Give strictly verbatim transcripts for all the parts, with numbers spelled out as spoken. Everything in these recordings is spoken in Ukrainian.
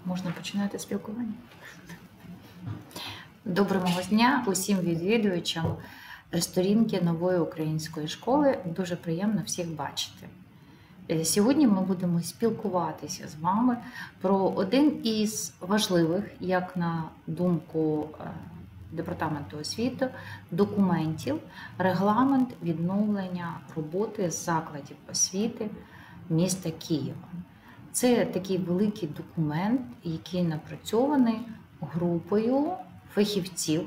Можна починати спілкування. Доброго дня усім відвідувачам сторінки нової української школи. Дуже приємно всіх бачити. Сьогодні ми будемо спілкуватися з вами про один із важливих, як на думку Департаменту освіти, документів, регламент відновлення роботи закладів освіти міста Києва. Це такий великий документ, який напрацьований групою фахівців,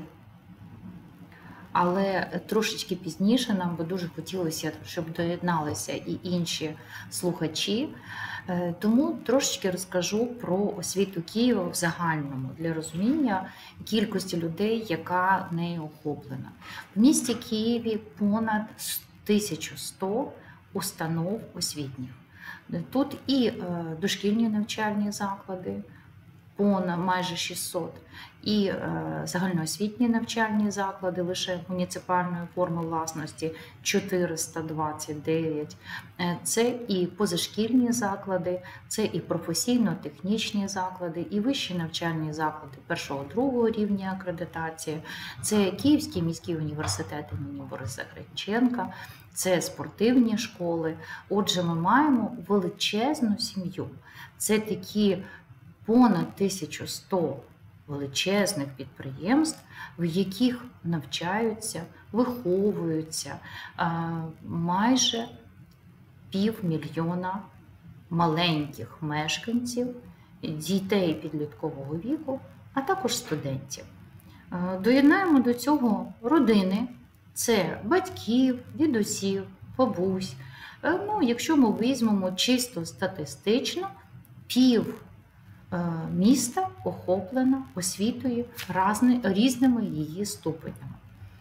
але трошечки пізніше нам би дуже хотілося, щоб доєдналися і інші слухачі. Тому трошечки розкажу про освіту Києва в загальному, для розуміння кількості людей, яка нею охоплена. В місті Києві понад тисяча сто установ освітніх. Тут і дошкільні навчальні заклади, понад майже шістсот, і загальноосвітні навчальні заклади лише муніципальної форми власності чотириста двадцять дев'ять. Це і позашкільні заклади, це і професійно-технічні заклади, і вищі навчальні заклади першого-другого рівня акредитації, це Київський міський університет імені Бориса Гринченка, це спортивні школи. Отже, ми маємо величезну сім'ю. Це такі понад тисяча сто величезних підприємств, в яких навчаються, виховуються майже півмільйона маленьких мешканців, дітей підліткового віку, а також студентів. Доєднаємо до цього родини. Це батьків, дідусів, бабусь. Ну, якщо ми візьмемо чисто статистично, пів міста охоплено освітою різними її ступенями.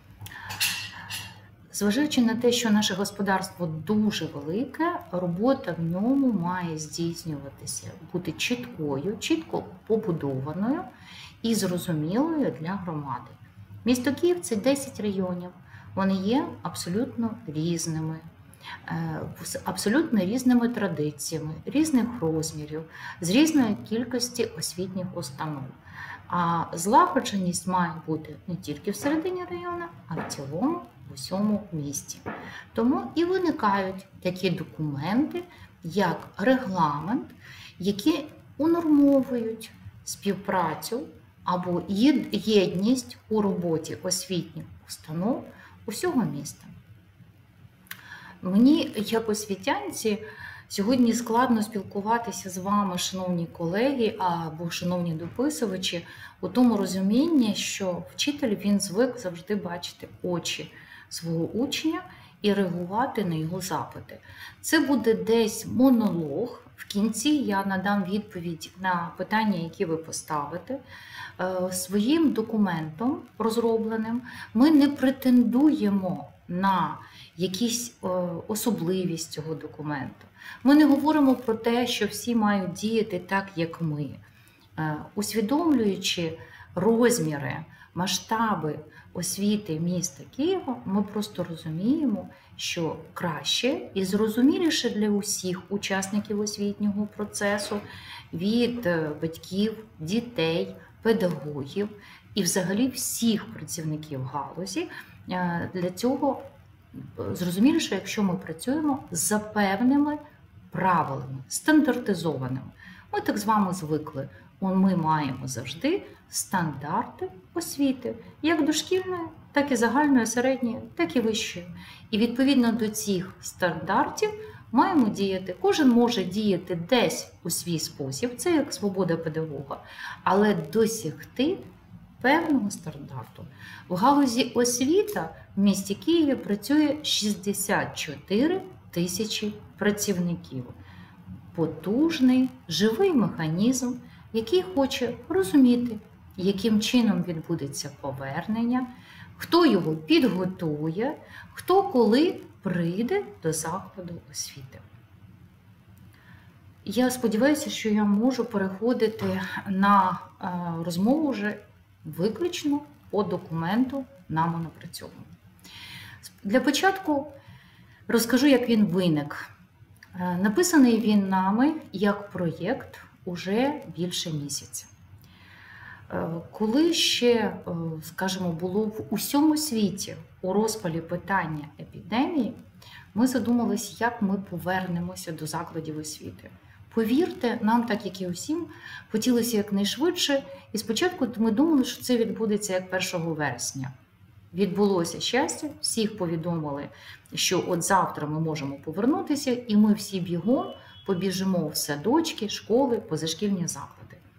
Зважаючи на те, що наше господарство дуже велике, робота в ньому має здійснюватися, бути чіткою, чітко побудованою і зрозумілою для громади. Місто Київ – це десять районів. Вони є абсолютно різними, з абсолютно різними традиціями, різних розмірів, з різної кількості освітніх установ. А злагодженість має бути не тільки всередині району, а в цілому в усьому місті. Тому і виникають такі документи, як регламент, які унормовують співпрацю або єдність у роботі освітніх установ усього міста. Мені, як освітянці, сьогодні складно спілкуватися з вами, шановні колеги або шановні дописувачі, у тому розумінні, що вчитель, він звик завжди бачити очі свого учня і реагувати на його запити. Це буде десь монолог. В кінці я надам відповідь на питання, які ви поставите. Своїм документом розробленим ми не претендуємо на якісь особливість цього документу. Ми не говоримо про те, що всі мають діяти так, як ми. Усвідомлюючи розміри, масштаби освіти міста Києва, ми просто розуміємо, що краще і зрозуміліше для усіх учасників освітнього процесу, від батьків, дітей, педагогів і взагалі всіх працівників галузі, для цього зрозуміліше, якщо ми працюємо за певними правилами, стандартизованими. Ми так з вами звикли. Ми маємо завжди стандарти освіти, як дошкільної, так і загальної, середньої, так і вищої. І відповідно до цих стандартів маємо діяти. Кожен може діяти десь у свій спосіб, це як свобода педагога, але досягти певного стандарту. В галузі освіта в місті Києві працює шістдесят чотири тисячі працівників. Потужний, живий механізм, який хоче розуміти, яким чином відбудеться повернення, хто його підготує, хто коли прийде до закладу освіти. Я сподіваюся, що я можу переходити на розмову вже виключно по документу нами напрацьованому. Для початку розкажу, як він виник. Написаний він нами як проєкт уже більше місяця. Коли ще, скажімо, було в усьому світі у розпалі питання епідемії, ми задумалися, як ми повернемося до закладів освіти. Повірте, нам, так як і усім, хотілося якнайшвидше, і спочатку ми думали, що це відбудеться як першого вересня. Відбулося щастя, всіх повідомили, що от завтра ми можемо повернутися, і ми всі бігом побіжимо в садочки, школи, позашкільні заклади.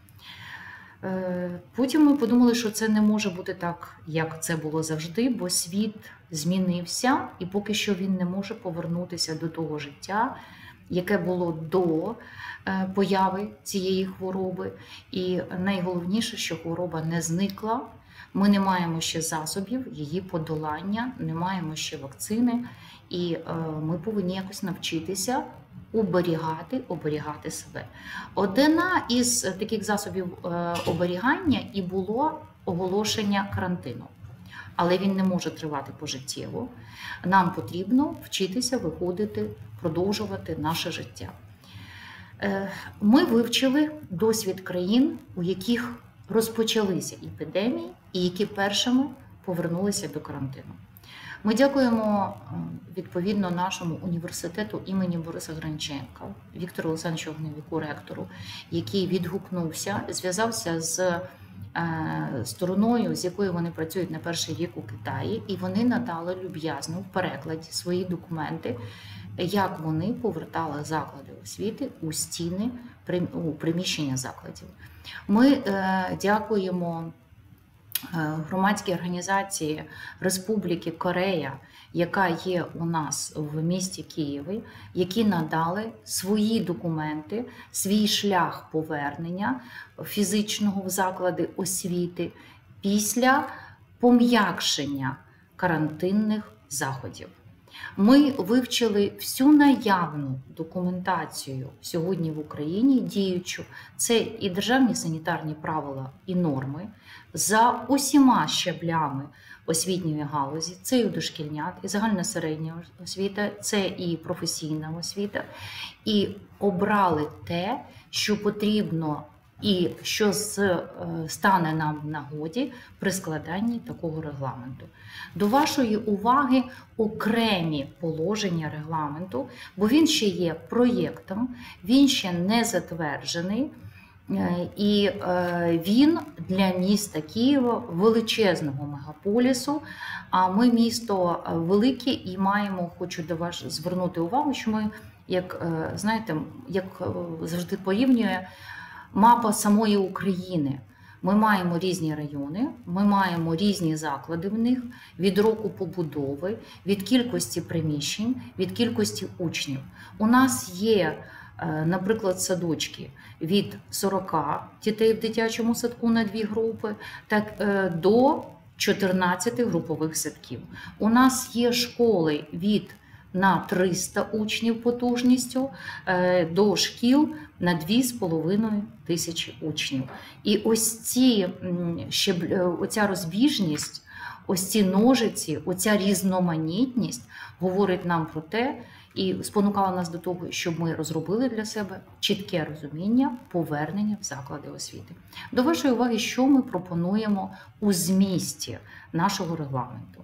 Потім ми подумали, що це не може бути так, як це було завжди, бо світ змінився, і поки що він не може повернутися до того життя, яке було до появи цієї хвороби. І найголовніше, що хвороба не зникла, ми не маємо ще засобів її подолання, не маємо ще вакцини, і ми повинні якось навчитися оберігати, оберігати себе. Одна із таких засобів оберігання і було оголошення карантину. Але він не може тривати пожиттєво. Нам потрібно вчитися виходити, продовжувати наше життя. Ми вивчили досвід країн, у яких розпочалися епідемії і які першими повернулися до карантину. Ми дякуємо відповідно нашому університету імені Бориса Гринченка, Віктору Олександровичу Огнєвіку, ректору, який відгукнувся, зв'язався з стороною, з якою вони працюють на перший рік у Китаї, і вони надали люб'язно в перекладі свої документи, як вони повертали заклади освіти у стіни, у приміщення закладів. Ми дякуємо громадській організації Республіки Корея, яка є у нас в місті Києві, які надали свої документи, свій шлях повернення фізичного в заклади освіти після пом'якшення карантинних заходів. Ми вивчили всю наявну документацію сьогодні в Україні діючу. Це і державні санітарні правила і норми за усіма щаблями освітньої галузі. Це і дошкільнят, і загальна середня освіта, це і професійна освіта. І обрали те, що потрібно і що стане нам в нагоді при складанні такого регламенту. До вашої уваги окремі положення регламенту, бо він ще є проєктом, він ще не затверджений, і він для міста Києва, величезного мегаполісу, а ми місто велике і маємо, хочу до вас звернути увагу, що ми, як знаєте, як завжди порівнює, мапа самої України. Ми маємо різні райони, ми маємо різні заклади в них від року побудови, від кількості приміщень, від кількості учнів. У нас є, наприклад, садочки від сорока дітей в дитячому садку на дві групи, так до чотирнадцяти групових садків. У нас є школи від на триста учнів потужністю до шкіл на дві з половиною тисячі учнів. І ось ці, ще, оця розбіжність, ось ці ножиці, оця різноманітність говорить нам про те і спонукала нас до того, щоб ми розробили для себе чітке розуміння повернення в заклади освіти. До вашої уваги, що ми пропонуємо у змісті нашого регламенту.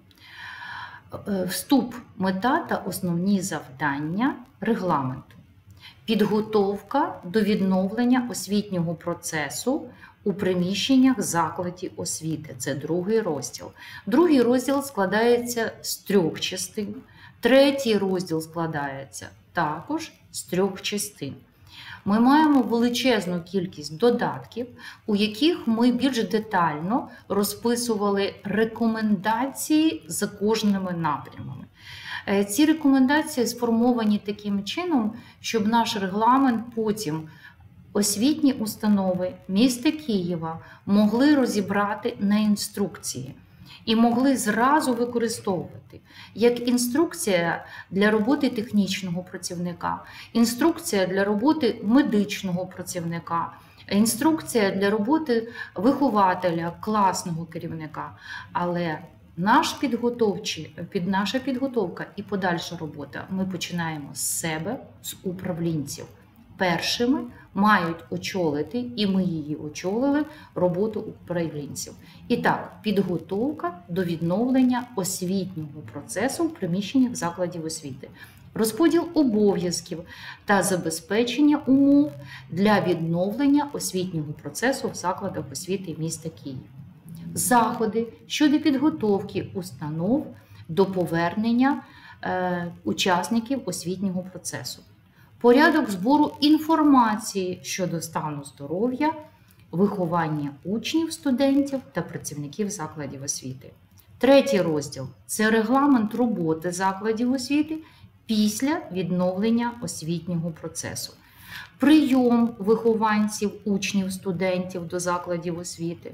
Вступ, мета та основні завдання регламенту. Підготовка до відновлення освітнього процесу у приміщеннях закладів освіти. Це другий розділ. Другий розділ складається з трьох частин. Третій розділ складається також з трьох частин. Ми маємо величезну кількість додатків, у яких ми більш детально розписували рекомендації за кожними напрямами. Ці рекомендації сформовані таким чином, щоб наш регламент потім освітні установи міста Києва могли розібрати на інструкції і могли зразу використовувати як інструкція для роботи технічного працівника, інструкція для роботи медичного працівника, інструкція для роботи вихователя, класного керівника. Але наш підготовчий, під наша підготовка і подальша робота ми починаємо з себе, з управлінців. першими мають очолити, і ми її очолили, роботу управлінців. І так, підготовка до відновлення освітнього процесу в приміщеннях закладів освіти. Розподіл обов'язків та забезпечення умов для відновлення освітнього процесу в закладах освіти міста Києва. Заходи щодо підготовки установ до повернення е, учасників освітнього процесу. Порядок збору інформації щодо стану здоров'я, виховання учнів, студентів та працівників закладів освіти. Третій розділ – це регламент роботи закладів освіти після відновлення освітнього процесу. Прийом вихованців, учнів, студентів до закладів освіти.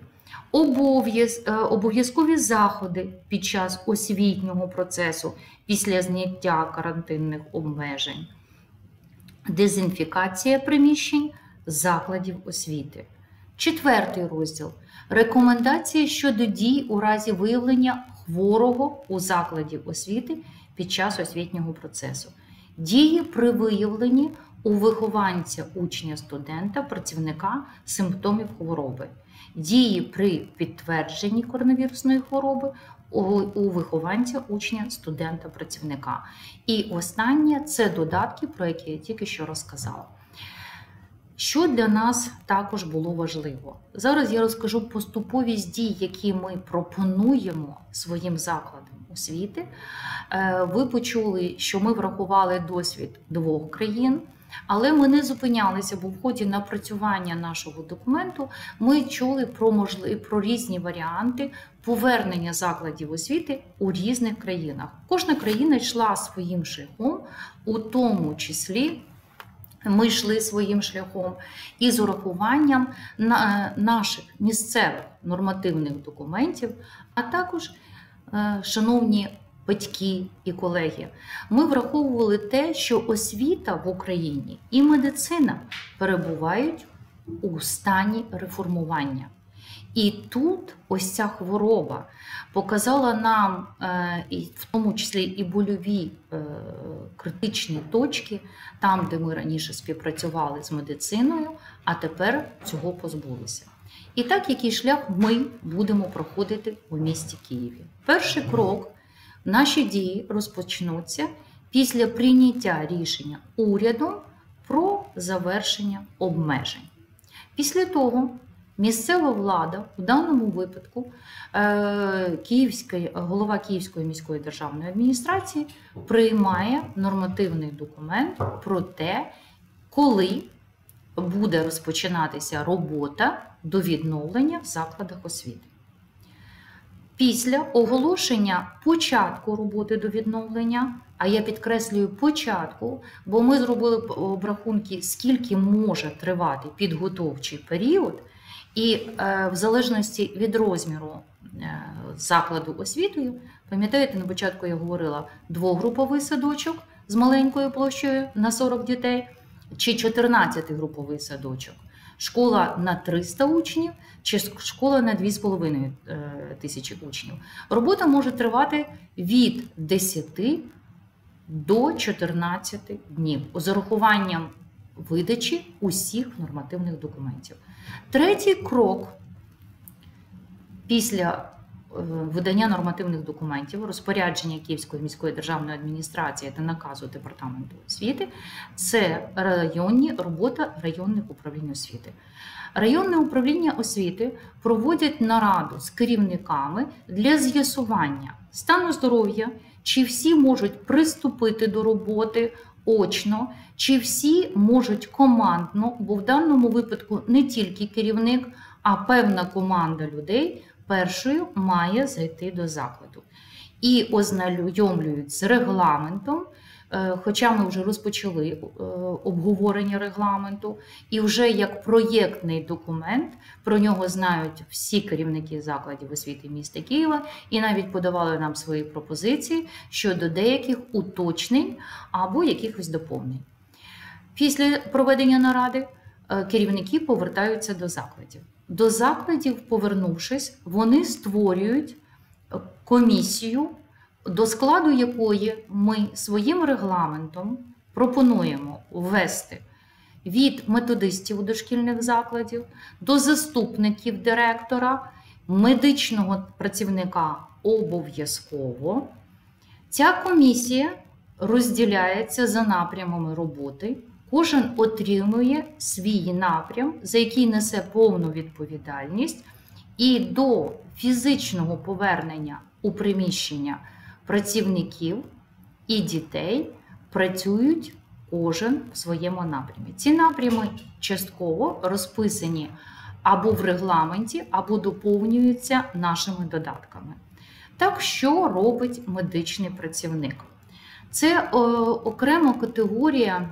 Обов'язкові заходи під час освітнього процесу після зняття карантинних обмежень. Дезінфікація приміщень закладів освіти. Четвертий розділ. Рекомендації щодо дій у разі виявлення хворого у закладі освіти під час освітнього процесу. Дії при виявленні у вихованця, учня, студента, працівника симптомів хвороби. Дії при підтвердженні коронавірусної хвороби у вихованця, учня, студента, працівника. І останнє – це додатки, про які я тільки що розказала. Що для нас також було важливо? Зараз я розкажу поступовість дій, які ми пропонуємо своїм закладам освіти. Ви почули, що ми врахували досвід двох країн, але ми не зупинялися, бо в ході напрацювання нашого документу ми чули про, можливі, про різні варіанти повернення закладів освіти у різних країнах. Кожна країна йшла своїм шляхом, у тому числі ми йшли своїм шляхом і з урахуванням наших місцевих нормативних документів, а також, шановні батьки і колеги, ми враховували те, що освіта в Україні і медицина перебувають у стані реформування. І тут ось ця хвороба показала нам, в тому числі і больові критичні точки, там, де ми раніше співпрацювали з медициною, а тепер цього позбулися. І так, який шлях ми будемо проходити у місті Києві. Перший крок – наші дії розпочнуться після прийняття рішення урядом про завершення обмежень. Після того місцева влада, в даному випадку Київська, голова Київської міської державної адміністрації, приймає нормативний документ про те, коли буде розпочинатися робота до відновлення в закладах освіти. Після оголошення початку роботи до відновлення, а я підкреслюю початку, бо ми зробили обрахунки, скільки може тривати підготовчий період, і е, в залежності від розміру е, закладу освітою, пам'ятаєте, на початку я говорила, двогруповий садочок з маленькою площею на сорок дітей, чи чотирнадцятигруповий садочок. Школа на триста учнів чи школа на дві з половиною тисячі учнів. Робота може тривати від десяти до чотирнадцяти днів з урахуванням видачі усіх нормативних документів. Третій крок після видання нормативних документів, розпорядження Київської міської державної адміністрації та наказу Департаменту освіти – це районні, робота районних управлінь освіти. Районне управління освіти проводять нараду з керівниками для з'ясування стану здоров'я, чи всі можуть приступити до роботи очно, чи всі можуть командно, бо в даному випадку не тільки керівник, а певна команда людей першою має зайти до закладу. І ознайомлюють з регламентом, хоча ми вже розпочали обговорення регламенту, і вже як проєктний документ, про нього знають всі керівники закладів освіти міста Києва, і навіть подавали нам свої пропозиції щодо деяких уточнень або якихось доповнень. Після проведення наради керівники повертаються до закладів. До закладів, повернувшись, вони створюють комісію, до складу якої ми своїм регламентом пропонуємо ввести від методистів дошкільних закладів до заступників директора, медичного працівника обов'язково. Ця комісія розділяється за напрямами роботи. Кожен отримує свій напрям, за який несе повну відповідальність, і до фізичного повернення у приміщення працівників і дітей працюють кожен в своєму напрямі. Ці напрями частково розписані або в регламенті, або доповнюються нашими додатками. Так, що робить медичний працівник? Це о, окрема категорія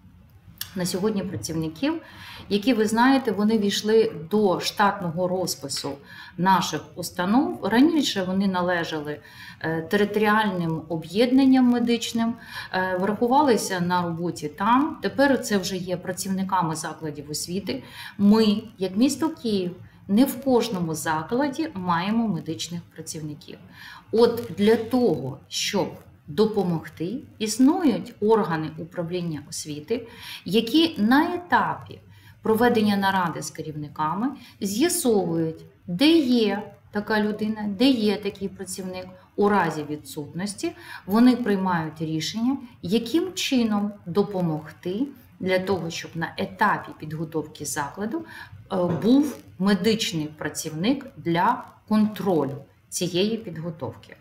на сьогодні працівників, які, ви знаєте, вони війшли до штатного розпису наших установ. Раніше вони належали територіальним об'єднанням медичним, врахувалися на роботі там. Тепер це вже є працівниками закладів освіти. Ми, як місто Київ, не в кожному закладі маємо медичних працівників. От для того, щоб допомогти, існують органи управління освіти, які на етапі проведення наради з керівниками з'ясовують, де є така людина, де є такий працівник. У разі відсутності вони приймають рішення, яким чином допомогти для того, щоб на етапі підготовки закладу був медичний працівник для контролю цієї підготовки.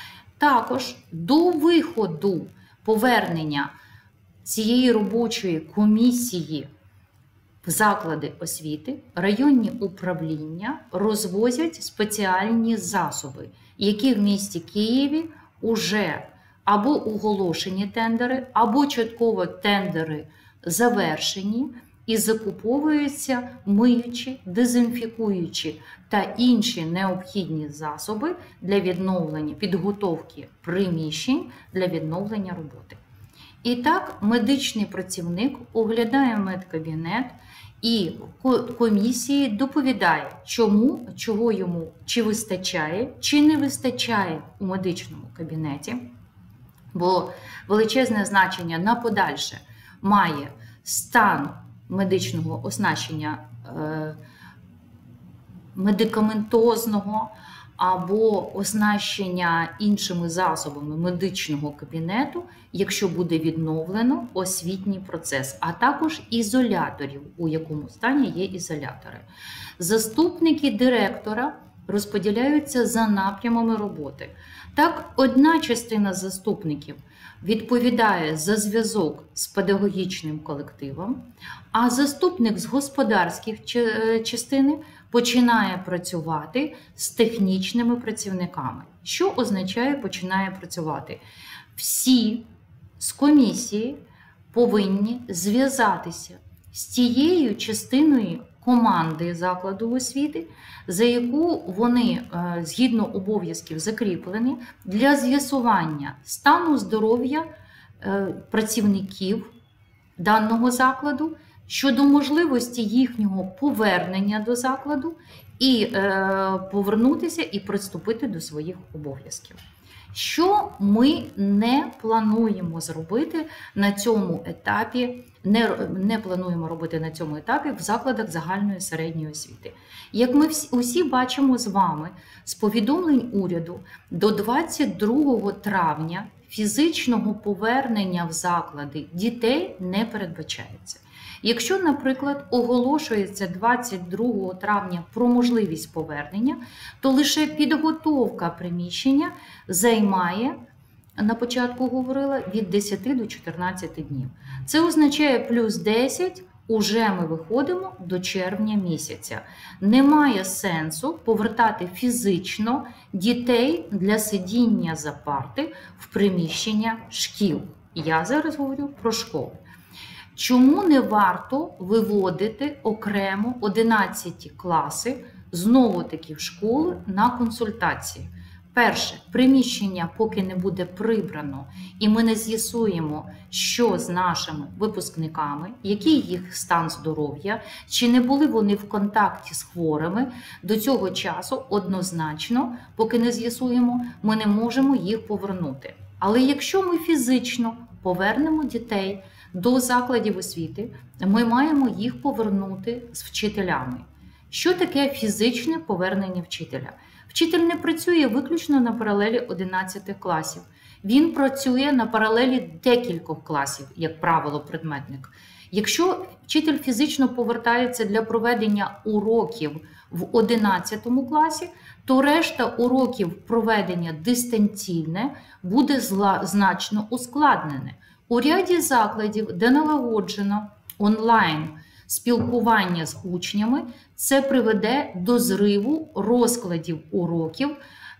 Також до виходу повернення цієї робочої комісії в заклади освіти районні управління розвозять спеціальні засоби, які в місті Києві вже або оголошені тендери, або частково тендери завершені і закуповуються миючі, дезінфікуючі та інші необхідні засоби для відновлення, підготовки приміщень для відновлення роботи. І так, медичний працівник оглядає медкабінет і комісії доповідає, чому, чого йому чи вистачає, чи не вистачає у медичному кабінеті, бо величезне значення на подальше має стан медичного оснащення е, медикаментозного або оснащення іншими засобами медичного кабінету, якщо буде відновлено освітній процес, а також ізоляторів, у якому стані є ізолятори. Заступники директора розподіляються за напрямами роботи. Так, одна частина заступників відповідає за зв'язок з педагогічним колективом, а заступник з господарських частини починає працювати з технічними працівниками. Що означає починає працювати? Всі з комісії повинні зв'язатися з тією частиною команди закладу освіти, за яку вони, згідно обов'язків, закріплені для з'ясування стану здоров'я працівників даного закладу, щодо можливості їхнього повернення до закладу і повернутися і приступити до своїх обов'язків. Що ми не плануємо зробити на цьому етапі, не, не плануємо робити на цьому етапі в закладах загальної середньої освіти. Як ми всі, усі бачимо з вами, з повідомлень уряду до двадцять другого травня фізичного повернення в заклади дітей не передбачається. Якщо, наприклад, оголошується двадцять другого травня про можливість повернення, то лише підготовка приміщення займає, на початку говорила, від десяти до чотирнадцяти днів. Це означає плюс десять, уже ми виходимо до червня місяця. Немає сенсу повертати фізично дітей для сидіння за парти в приміщення шкіл. Я зараз говорю про школи. Чому не варто виводити окремо одинадцяті класи, знову-таки в школи, на консультації? Перше, приміщення поки не буде прибрано, і ми не з'ясуємо, що з нашими випускниками, який їх стан здоров'я, чи не були вони в контакті з хворими, до цього часу однозначно, поки не з'ясуємо, ми не можемо їх повернути. Але якщо ми фізично повернемо дітей до закладів освіти, ми маємо їх повернути з вчителями. Що таке фізичне повернення вчителя? Вчитель не працює виключно на паралелі одинадцятих класів. Він працює на паралелі декількох класів, як правило, предметник. Якщо вчитель фізично повертається для проведення уроків в одинадцятому класі, то решта уроків проведення дистанційне буде значно ускладнене. У ряді закладів, де налагоджено онлайн спілкування з учнями, це приведе до зриву розкладів уроків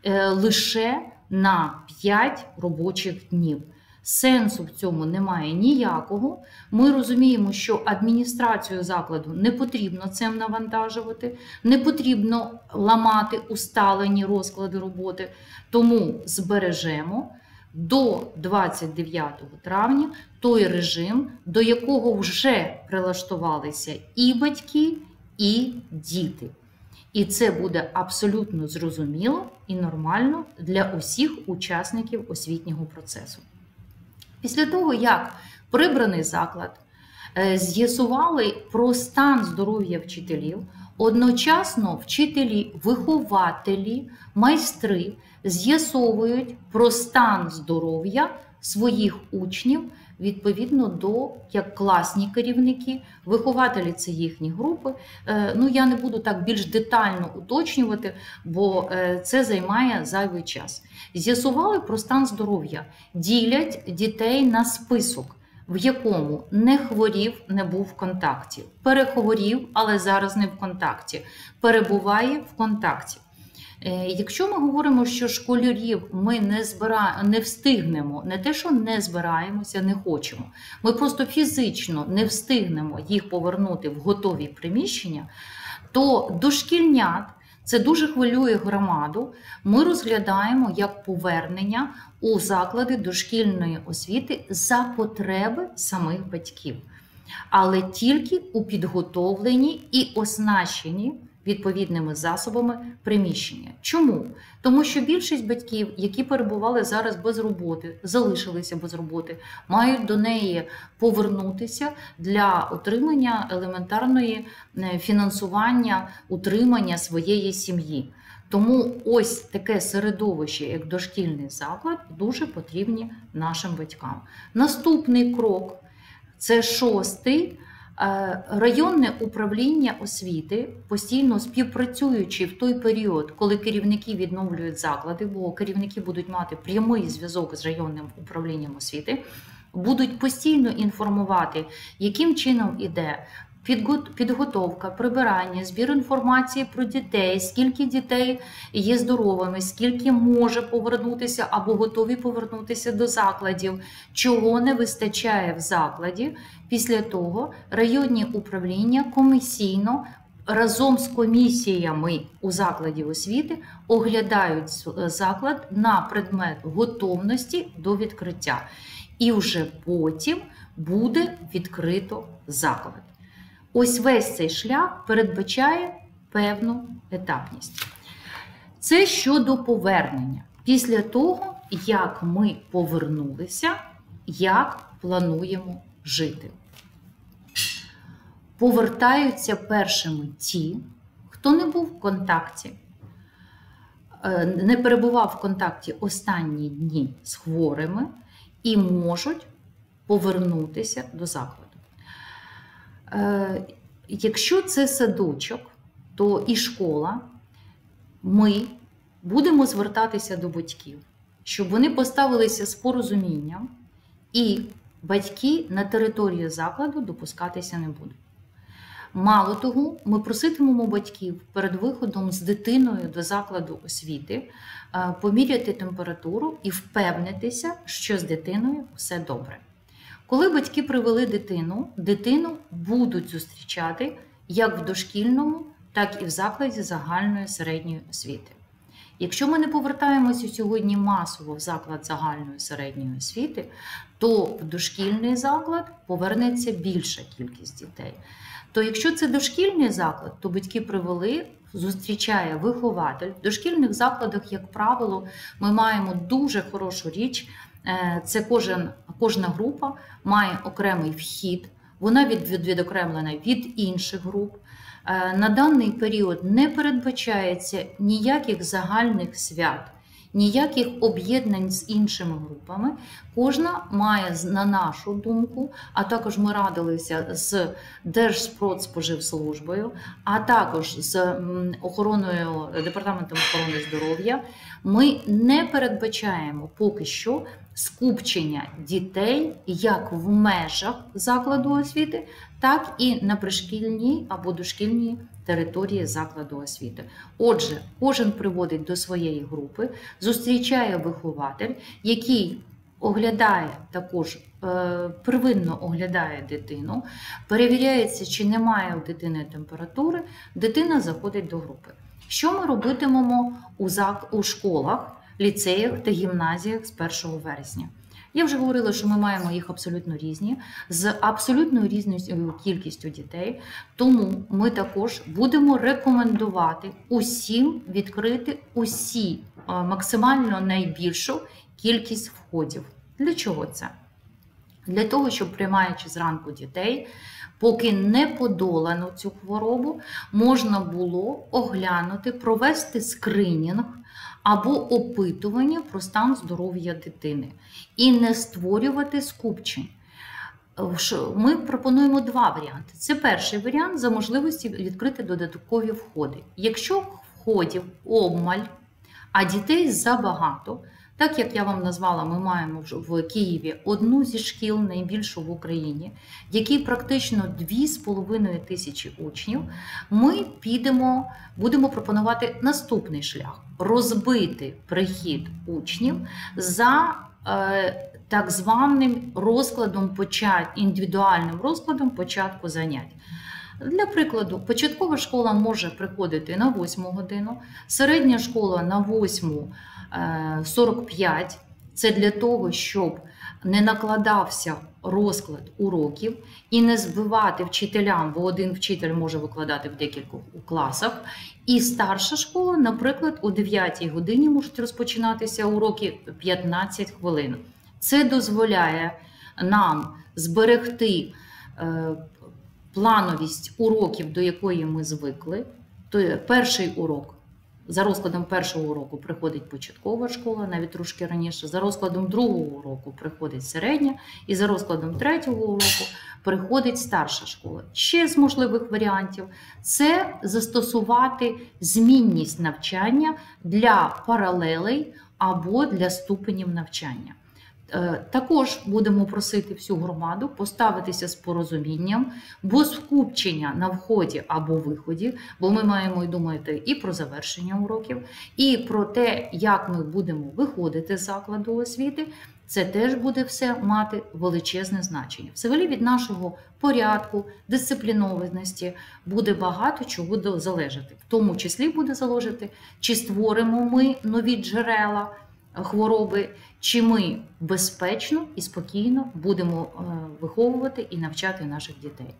лише на п'ять робочих днів. Сенсу в цьому немає ніякого. Ми розуміємо, що адміністрацію закладу не потрібно цим навантажувати, не потрібно ламати усталені розклади роботи, тому збережемо до двадцять дев'ятого травня той режим, до якого вже прилаштувалися і батьки, і діти. І це буде абсолютно зрозуміло і нормально для усіх учасників освітнього процесу. Після того, як прибраний заклад, з'ясували про стан здоров'я вчителів, одночасно вчителі, вихователі, майстри з'ясовують про стан здоров'я своїх учнів відповідно до, як класні керівники, вихователі – це їхні групи. Ну, я не буду так більш детально уточнювати, бо це займає зайвий час. З'ясували про стан здоров'я, ділять дітей на список, в якому не хворів, не був в контакті, перехворів, але зараз не в контакті, перебуває в контакті. Якщо ми говоримо, що школярів ми не, збира... не встигнемо, не те, що не збираємося, не хочемо, ми просто фізично не встигнемо їх повернути в готові приміщення, то дошкільнят, це дуже хвилює громаду, ми розглядаємо як повернення у заклади дошкільної освіти за потреби самих батьків, але тільки у підготовлені і оснащені відповідними засобами приміщення. Чому? Тому що більшість батьків, які перебували зараз без роботи, залишилися без роботи, мають до неї повернутися для отримання елементарної фінансування, утримання своєї сім'ї. Тому ось таке середовище, як дошкільний заклад, дуже потрібні нашим батькам. Наступний крок – це шостий. Районне управління освіти, постійно співпрацюючи в той період, коли керівники відновлюють заклади, бо керівники будуть мати прямий зв'язок з районним управлінням освіти, будуть постійно інформувати, яким чином іде підготовка, прибирання, збір інформації про дітей, скільки дітей є здоровими, скільки може повернутися або готові повернутися до закладів, чого не вистачає в закладі. Після того районні управління комісійно разом з комісіями у закладі освіти оглядають заклад на предмет готовності до відкриття. І вже потім буде відкрито заклад. Ось весь цей шлях передбачає певну етапність. Це щодо повернення. Після того, як ми повернулися, як плануємо жити. Повертаються першими ті, хто не був в контакті, не перебував в контакті останні дні з хворими і можуть повернутися до закладу. Якщо це садочок, то і школа, ми будемо звертатися до батьків, щоб вони поставилися з порозумінням, і батьки на території закладу допускатися не будуть. Мало того, ми проситимемо батьків перед виходом з дитиною до закладу освіти поміряти температуру і впевнитися, що з дитиною все добре. Коли батьки привели дитину, дитину будуть зустрічати як в дошкільному, так і в закладі загальної середньої освіти. Якщо ми не повертаємося сьогодні масово в заклад загальної середньої освіти, то в дошкільний заклад повернеться більша кількість дітей. То якщо це дошкільний заклад, то батьки привели, зустрічає вихователь. В дошкільних закладах, як правило, ми маємо дуже хорошу річ, Це кожен, кожна група має окремий вхід, вона від, від, відокремлена від інших груп. На даний період не передбачається ніяких загальних свят, ніяких об'єднань з іншими групами. Кожна має, на нашу думку, а також ми радилися з Держпродспоживслужбою, а також з охороною, Департаментом охорони здоров'я, ми не передбачаємо поки що скупчення дітей як в межах закладу освіти, так і на пришкільній або дошкільній території закладу освіти. Отже, кожен приводить до своєї групи, зустрічає вихователь, який оглядає також, е, первинно оглядає дитину, перевіряється, чи немає у дитини температури, дитина заходить до групи. Що ми робитимемо у, зак... у школах, ліцеях та гімназіях з першого вересня? Я вже говорила, що ми маємо їх абсолютно різні, з абсолютно різною кількістю дітей, тому ми також будемо рекомендувати усім відкрити усі, максимально найбільшу кількість входів. Для чого це? Для того, щоб, приймаючи зранку дітей, поки не подолано цю хворобу, можна було оглянути, провести скринінг або опитування про стан здоров'я дитини і не створювати скупчень. Ми пропонуємо два варіанти. Це перший варіант за можливості відкрити додаткові входи. Якщо входів обмаль, а дітей забагато, так як я вам назвала, ми маємо в Києві одну зі шкіл, найбільшу в Україні, в якій практично дві з половиною тисячі учнів, ми підемо, будемо пропонувати наступний шлях – розбити прихід учнів за е, так званим розкладом, індивідуальним розкладом початку занять. Для прикладу, початкова школа може приходити на восьму годину, середня школа на восьму сорок п'ять. Це для того, щоб не накладався розклад уроків і не збивати вчителям, бо один вчитель може викладати в декількох класах. І старша школа, наприклад, о дев'ятій годині можуть розпочинатися уроки п'ятнадцять хвилин. Це дозволяє нам зберегти плановість уроків, до якої ми звикли. То перший урок, за розкладом першого уроку приходить початкова школа, навіть трошки раніше, за розкладом другого уроку приходить середня, і за розкладом третього уроку приходить старша школа. Ще з можливих варіантів – це застосувати змінність навчання для паралелей або для ступенів навчання. Також будемо просити всю громаду поставитися з порозумінням, бо скупчення на вході або виході, бо ми маємо і думати і про завершення уроків, і про те, як ми будемо виходити з закладу освіти, це теж буде все мати величезне значення. Взагалі від нашого порядку, дисциплінованості буде багато чого залежати. В тому числі буде залежати, чи створимо ми нові джерела хвороби, чи ми безпечно і спокійно будемо виховувати і навчати наших дітей.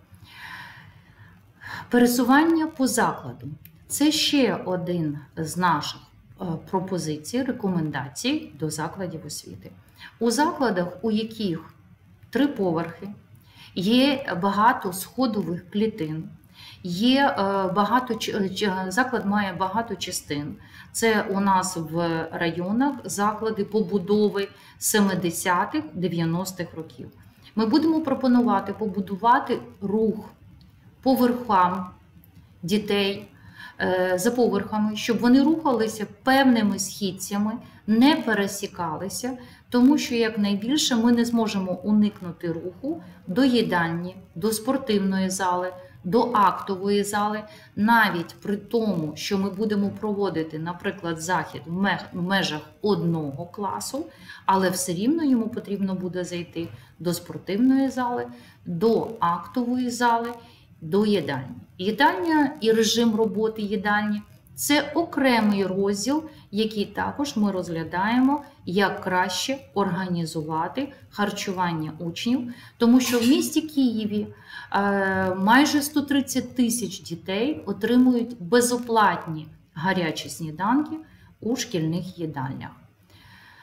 Пересування по закладу – це ще один з наших пропозицій, рекомендацій до закладів освіти. У закладах, у яких три поверхи, є багато сходових клітин, є багато, заклад має багато частин. Це у нас в районах заклади побудови семидесятих - дев'яностих років. Ми будемо пропонувати побудувати рух по верхам дітей, за поверхами, щоб вони рухалися певними східцями, не пересікалися, тому що якнайбільше ми не зможемо уникнути руху до їдальні, до спортивної зали, до актової зали, навіть при тому, що ми будемо проводити, наприклад, захід в межах одного класу, але все рівно йому потрібно буде зайти до спортивної зали, до актової зали, до їдальні. Їдальня і режим роботи їдальні – це окремий розділ, який також ми розглядаємо, як краще організувати харчування учнів, тому що в місті Києві майже сто тридцять тисяч дітей отримують безоплатні гарячі сніданки у шкільних їдальнях.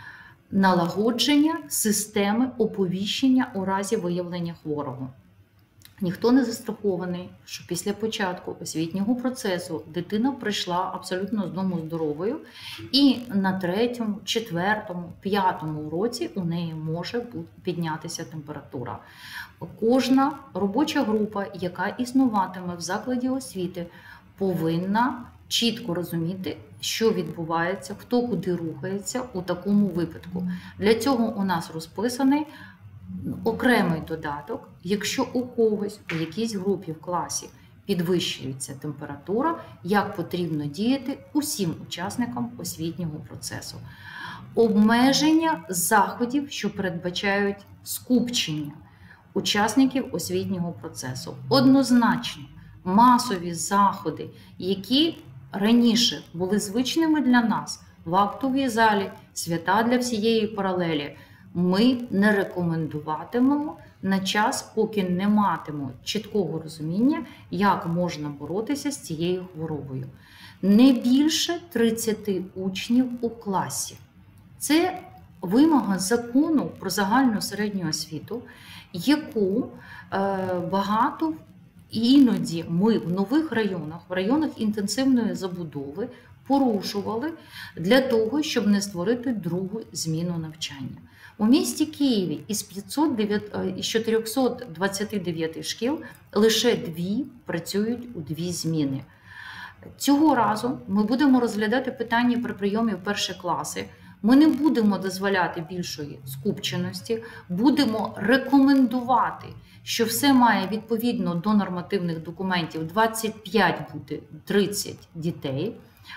налагодження системи оповіщення у разі виявлення хворого. Ніхто не застрахований, що після початку освітнього процесу дитина прийшла абсолютно з дому здоровою, і на третьому, четвертому, п'ятому році у неї може піднятися температура. Кожна робоча група, яка існуватиме в закладі освіти, повинна чітко розуміти, що відбувається, хто куди рухається у такому випадку. Для цього у нас розписаний окремий додаток, якщо у когось у якійсь групі в класі підвищується температура, як потрібно діяти усім учасникам освітнього процесу. Обмеження заходів, що передбачають скупчення учасників освітнього процесу. Однозначно, масові заходи, які раніше були звичними для нас в актовій залі, свята для всієї паралелі, ми не рекомендуватимемо на час, поки не матимемо чіткого розуміння, як можна боротися з цією хворобою. Не більше тридцяти учнів у класі. Це вимога закону про загальну середню освіту, яку е, багато іноді ми в нових районах, в районах інтенсивної забудови порушували для того, щоб не створити другу зміну навчання. У місті Києві із чотирьохсот двадцяти дев'яти шкіл лише дві працюють у дві зміни. Цього разу ми будемо розглядати питання при прийомі в перші класи. Ми не будемо дозволяти більшої скупченості, будемо рекомендувати, що все має відповідно до нормативних документів двадцять п'ять бути тридцять дітей,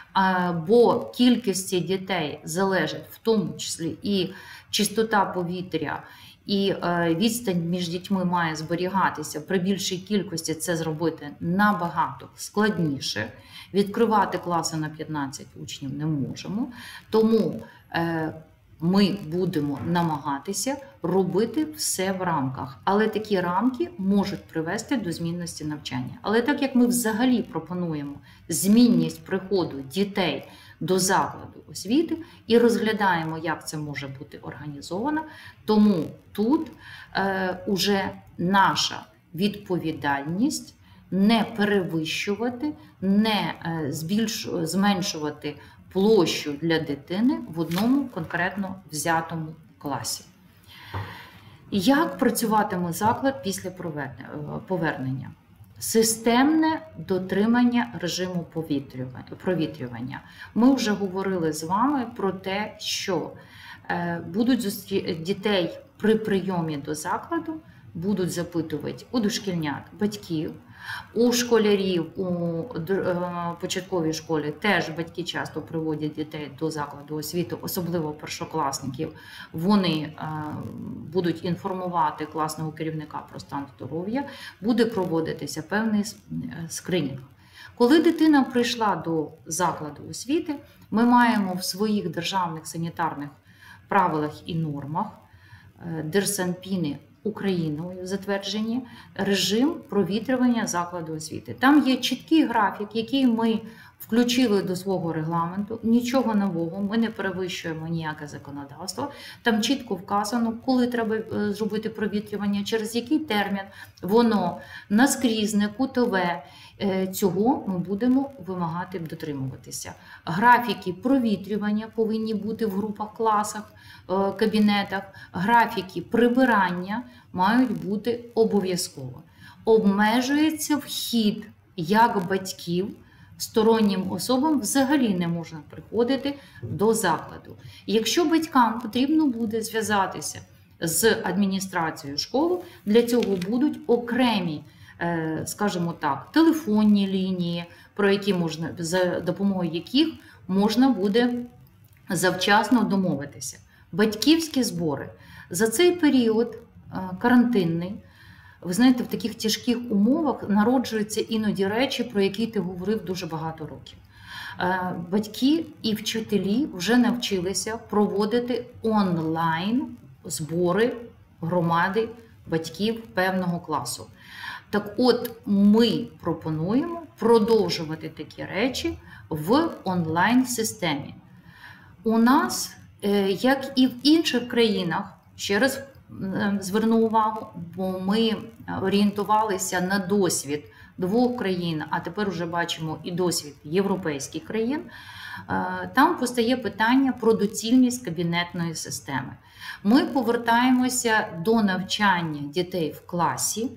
бо кількості дітей залежить в тому числі і чистота повітря, і відстань між дітьми має зберігатися. При більшій кількості це зробити набагато складніше. Відкривати класи на п'ятнадцять учнів не можемо. Тому ми будемо намагатися робити все в рамках. Але такі рамки можуть привести до змінності навчання. Але так як ми взагалі пропонуємо змінність приходу дітей до закладу освіти і розглядаємо, як це може бути організовано, тому тут е, уже наша відповідальність не перевищувати, не е, збільш, зменшувати площу для дитини в одному конкретно взятому класі. Як працюватиме заклад після повернення? Системне дотримання режиму провітрювання. Ми вже говорили з вами про те, що будуть зустрі... дітей при прийомі до закладу, будуть запитувати у дошкільнят батьків, у школярів, у початковій школі теж батьки часто приводять дітей до закладу освіти, особливо першокласників. Вони будуть інформувати класного керівника про стан здоров'я, буде проводитися певний скринінг. Коли дитина прийшла до закладу освіти, ми маємо в своїх державних санітарних правилах і нормах Держсанпіни Україною затверджені режим провітрювання закладу освіти. Там є чіткий графік, який ми включили до свого регламенту, нічого нового, ми не перевищуємо ніяке законодавство. Там чітко вказано, коли треба зробити провітрювання, через який термін, воно наскрізне, кутове. Цього ми будемо вимагати дотримуватися. Графіки провітрювання повинні бути в групах, класах, кабінетах. Графіки прибирання мають бути обов'язково. Обмежується вхід як батьків, стороннім особам взагалі не можна приходити до закладу. Якщо батькам потрібно буде зв'язатися з адміністрацією школи, для цього будуть окремі, скажімо так, телефонні лінії, про які можна, за допомогою яких можна буде завчасно домовитися. Батьківські збори. За цей період карантинний, ви знаєте, в таких тяжких умовах народжуються іноді речі, про які ти говорив дуже багато років. Батьки і вчителі вже навчилися проводити онлайн збори громади батьків певного класу. Так от, ми пропонуємо продовжувати такі речі в онлайн-системі. У нас як і в інших країнах, ще раз зверну увагу, бо ми орієнтувалися на досвід двох країн, а тепер вже бачимо і досвід європейських країн, там постає питання про доцільність кабінетної системи. Ми повертаємося до навчання дітей в класі.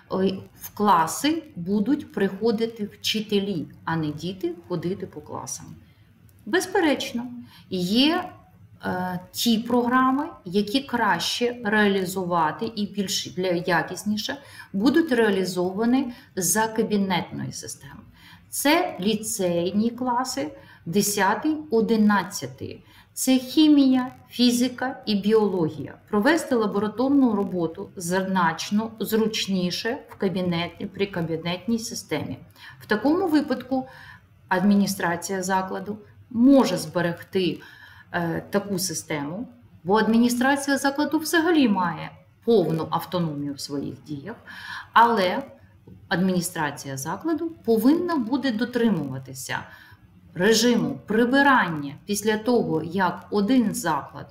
В класи будуть приходити вчителі, а не діти ходити по класам. Безперечно, є е, ті програми, які краще реалізувати і більш для якісніше будуть реалізовані за кабінетної системи. Це ліцейні класи десятий одинадцятий. Це хімія, фізика і біологія. Провести лабораторну роботу значно зручніше в кабінеті, при кабінетній системі. В такому випадку адміністрація закладу може зберегти е, таку систему, бо адміністрація закладу взагалі має повну автономію в своїх діях, але адміністрація закладу повинна буде дотримуватися режиму прибирання після того, як один заклад,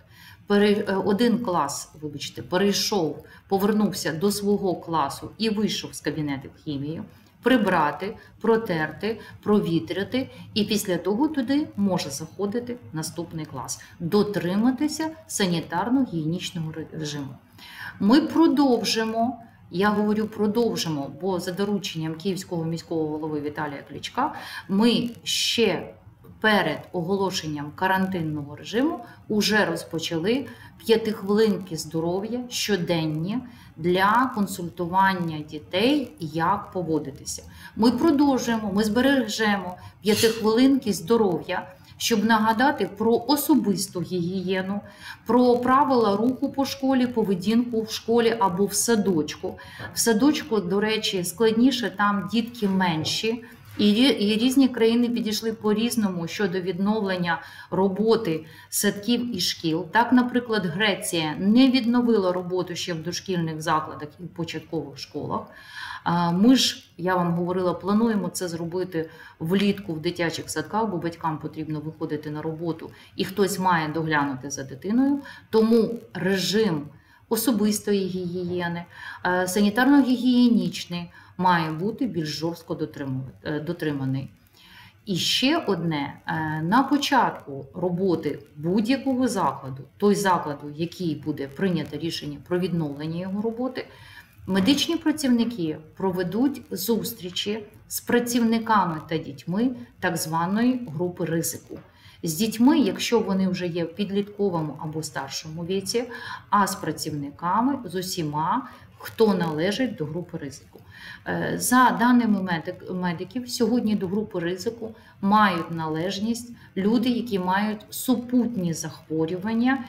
один клас, вибачте, перейшов, повернувся до свого класу і вийшов з кабінету хімії, прибрати, протерти, провітряти, і після того туди може заходити наступний клас. Дотриматися санітарно-гігієнічного режиму. Ми продовжимо, я говорю продовжимо, бо за дорученням Київського міського голови Віталія Кличка ми ще перед оголошенням карантинного режиму уже розпочали п'ятихвилинки здоров'я щоденні для консультування дітей, як поводитися. Ми продовжуємо, ми збережемо п'ятихвилинки здоров'я, щоб нагадати про особисту гігієну, про правила руху по школі, поведінку в школі або в садочку. В садочку, до речі, складніше, там дітки менші, і різні країни підійшли по-різному щодо відновлення роботи садків і шкіл. Так, наприклад, Греція не відновила роботу ще в дошкільних закладах і в початкових школах. Ми ж, я вам говорила, плануємо це зробити влітку в дитячих садках, бо батькам потрібно виходити на роботу і хтось має доглянути за дитиною. Тому режим особистої гігієни, санітарно-гігієнічний має бути більш жорстко дотриманий. І ще одне, на початку роботи будь-якого закладу, той закладу, який буде прийнято рішення про відновлення його роботи, медичні працівники проведуть зустрічі з працівниками та дітьми так званої групи ризику. З дітьми, якщо вони вже є в підлітковому або старшому віці, а з працівниками, з усіма, хто належить до групи ризику. За даними медиків, сьогодні до групи ризику мають належність люди, які мають супутні захворювання,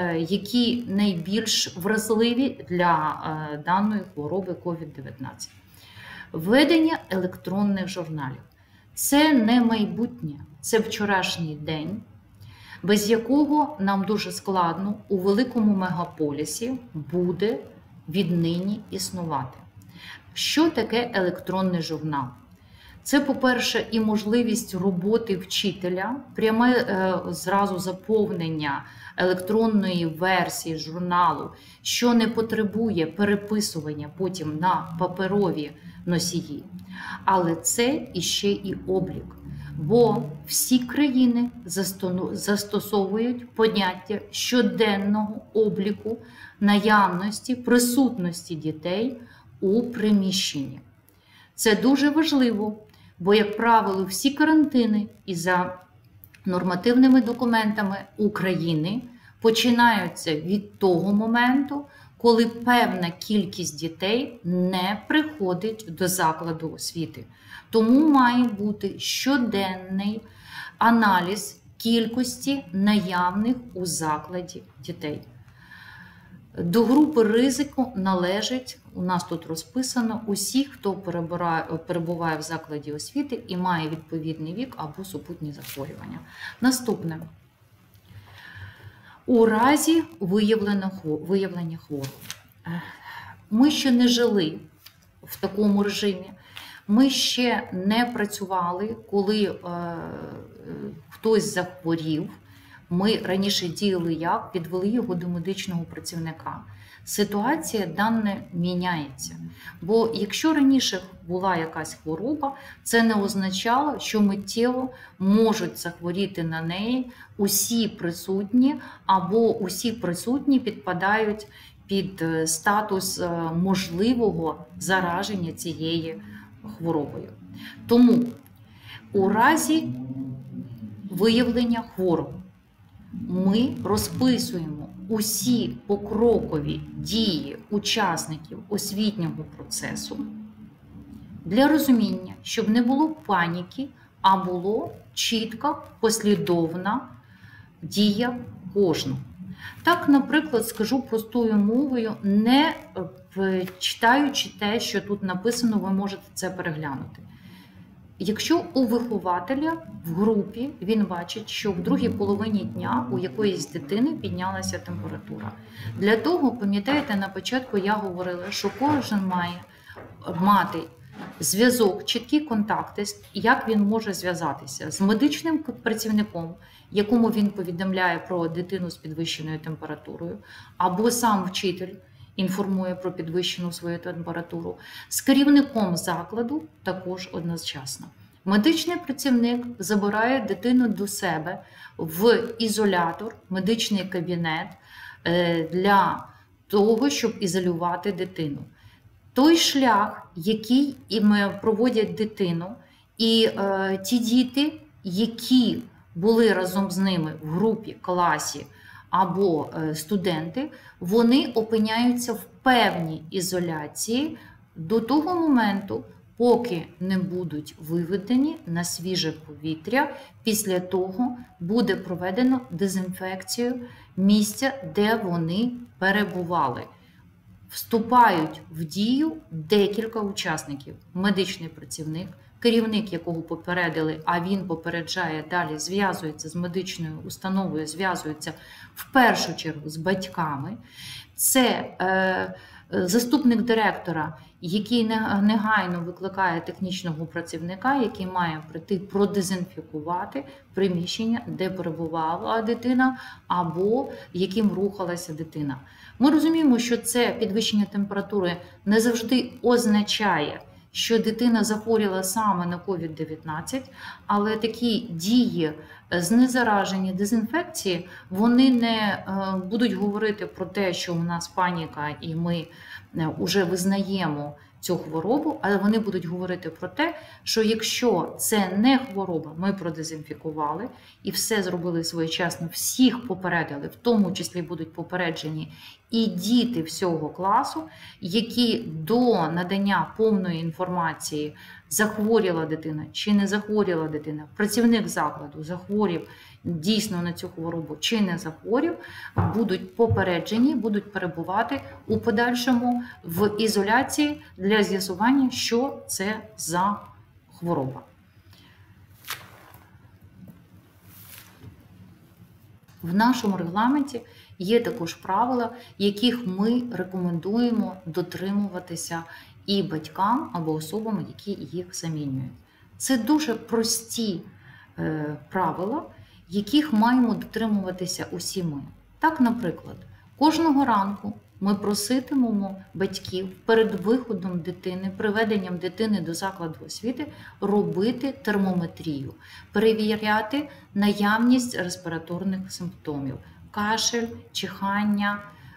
які найбільш вразливі для даної хвороби ковід дев'ятнадцять. Введення електронних журналів – це не майбутнє, це вчорашній день, без якого нам дуже складно у великому мегаполісі буде віднині існувати. Що таке електронний журнал? Це, по-перше, і можливість роботи вчителя, пряме е, зразу заповнення електронної версії журналу, що не потребує переписування потім на паперові носії. Але це іще і облік. Бо всі країни застосовують поняття щоденного обліку наявності, присутності дітей у приміщенні. Це дуже важливо, бо, як правило, всі карантини і за нормативними документами України починаються від того моменту, коли певна кількість дітей не приходить до закладу освіти. Тому має бути щоденний аналіз кількості наявних у закладі дітей. До групи ризику належить, у нас тут розписано, усі, хто перебуває в закладі освіти і має відповідний вік або супутні захворювання. Наступне. У разі виявлення хвороб. Ми ще не жили в такому режимі. Ми ще не працювали, коли е, хтось захворів. Ми раніше діяли як? Підвели його до медичного працівника. Ситуація дана міняється. Бо якщо раніше була якась хвороба, це не означало, що миттєво можуть захворіти на неї усі присутні, або усі присутні підпадають під статус можливого зараження цією хворобою. Тому у разі виявлення хвороб ми розписуємо усі покрокові дії учасників освітнього процесу для розуміння, щоб не було паніки, а було чітка, послідовна дія кожного. Так, наприклад, скажу простою мовою, не читаючи те, що тут написано, ви можете це переглянути. Якщо у вихователя в групі він бачить, що в другій половині дня у якоїсь дитини піднялася температура. Для того, пам'ятаєте, на початку я говорила, що кожен має мати зв'язок, чіткі контакти, як він може зв'язатися з медичним працівником, якому він повідомляє про дитину з підвищеною температурою, або сам вчитель інформує про підвищену свою температуру, з керівником закладу також одночасно. Медичний працівник забирає дитину до себе в ізолятор, медичний кабінет для того, щоб ізолювати дитину. Той шлях, який проводять дитину, і е, ті діти, які були разом з ними в групі, класі або е, студенти, вони опиняються в певній ізоляції до того моменту, поки не будуть виведені на свіже повітря. Після того буде проведено дезінфекцію місця, де вони перебували. Вступають в дію декілька учасників. Медичний працівник, керівник, якого попередили, а він попереджає далі, зв'язується з медичною установою, зв'язується в першу чергу з батьками. Це е, заступник директора, який негайно викликає технічного працівника, який має прийти продезінфікувати приміщення, де перебувала дитина, або яким рухалася дитина. Ми розуміємо, що це підвищення температури не завжди означає, що дитина захворіла саме на ковід дев'ятнадцять, але такі дії знезараження, дезінфекції, вони не будуть говорити про те, що у нас паніка і ми вже визнаємо цю хворобу, але вони будуть говорити про те, що якщо це не хвороба, ми продезінфікували і все зробили своєчасно, всіх попередили, в тому числі будуть попереджені і діти всього класу, які до надання повної інформації, захворіла дитина чи не захворіла дитина, працівник закладу захворів дійсно на цю хворобу чи не захворів, будуть попереджені, будуть перебувати у подальшому в ізоляції для з'ясування, що це за хвороба. В нашому регламенті є також правила, яких ми рекомендуємо дотримуватися і батькам або особам, які їх замінюють. Це дуже прості е, правила, яких маємо дотримуватися усі ми. Так, наприклад, кожного ранку ми проситимемо батьків перед виходом дитини, приведенням дитини до закладу освіти, робити термометрію, перевіряти наявність респіраторних симптомів, кашель, чихання.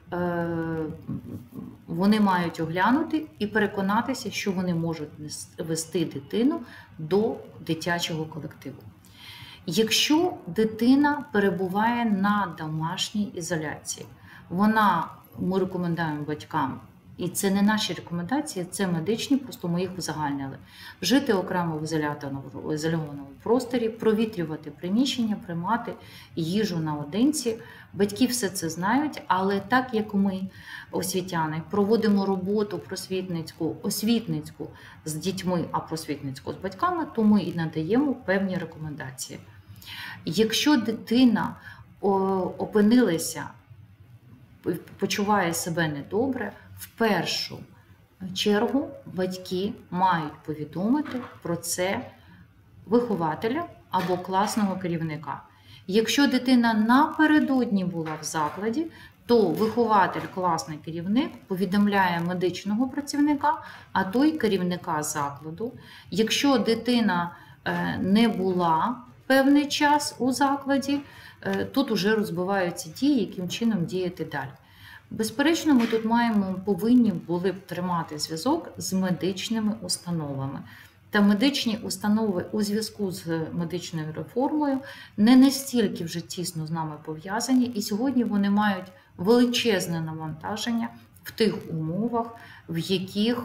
Вони мають оглянути і переконатися, що вони можуть вести дитину до дитячого колективу. Якщо дитина перебуває на домашній ізоляції, вона, ми рекомендуємо батькам, і це не наші рекомендації, це медичні, просто ми їх узагальнили. Жити окремо в ізольованому просторі, провітрювати приміщення, приймати їжу наодинці. Батьки все це знають, але так як ми, освітяни, проводимо роботу просвітницьку, освітницьку з дітьми, а просвітницьку з батьками, то ми і надаємо певні рекомендації. Якщо дитина опинилася, почуває себе недобре, в першу чергу батьки мають повідомити про це вихователя або класного керівника. Якщо дитина напередодні була в закладі, то вихователь, класний керівник повідомляє медичного працівника, а той керівника закладу. Якщо дитина не була певний час у закладі, тут уже розбиваються дії, яким чином діяти далі. Безперечно, ми тут маємо, повинні були б тримати зв'язок з медичними установами. Та медичні установи у зв'язку з медичною реформою не настільки вже тісно з нами пов'язані, і сьогодні вони мають величезне навантаження в тих умовах, в яких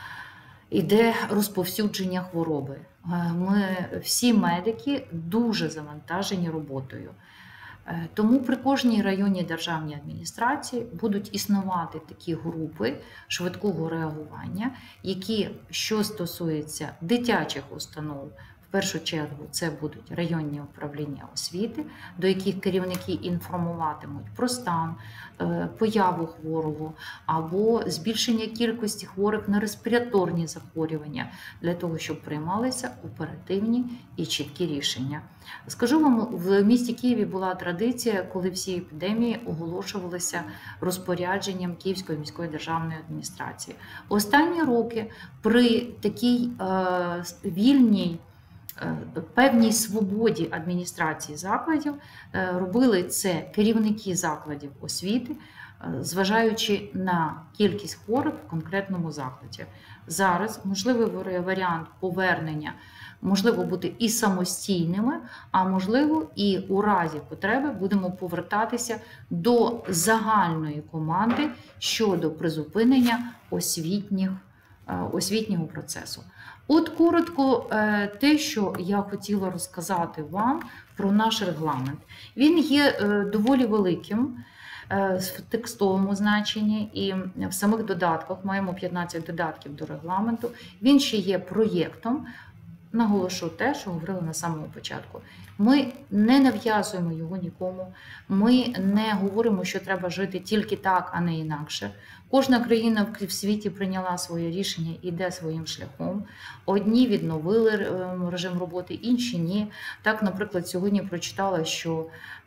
іде розповсюдження хвороби. Ми всі медики дуже завантажені роботою. Тому при кожній районній державній адміністрації будуть існувати такі групи швидкого реагування, які, що стосується дитячих установ, в першу чергу це будуть районні управління освіти, до яких керівники інформуватимуть про стан, появу хворого або збільшення кількості хворих на респіраторні захворювання, для того, щоб приймалися оперативні і чіткі рішення. Скажу вам, в місті Києві була традиція, коли всі епідемії оголошувалися розпорядженням Київської міської державної адміністрації. Останні роки при такій е, вільній, певній свободі адміністрації закладів робили це керівники закладів освіти, зважаючи на кількість хворих в конкретному закладі. Зараз можливий варіант повернення, можливо бути і самостійними, а можливо і у разі потреби будемо повертатися до загальної команди щодо призупинення освітніх, освітнього процесу. От коротко те, що я хотіла розказати вам про наш регламент. Він є доволі великим в текстовому значенні і в самих додатках, маємо п'ятнадцять додатків до регламенту. Він ще є проєктом. Наголошу те, що говорили на самому початку. Ми не нав'язуємо його нікому, ми не говоримо, що треба жити тільки так, а не інакше. Кожна країна в світі прийняла своє рішення і йде своїм шляхом. Одні відновили режим роботи, інші ні. Так, наприклад, сьогодні прочитала, що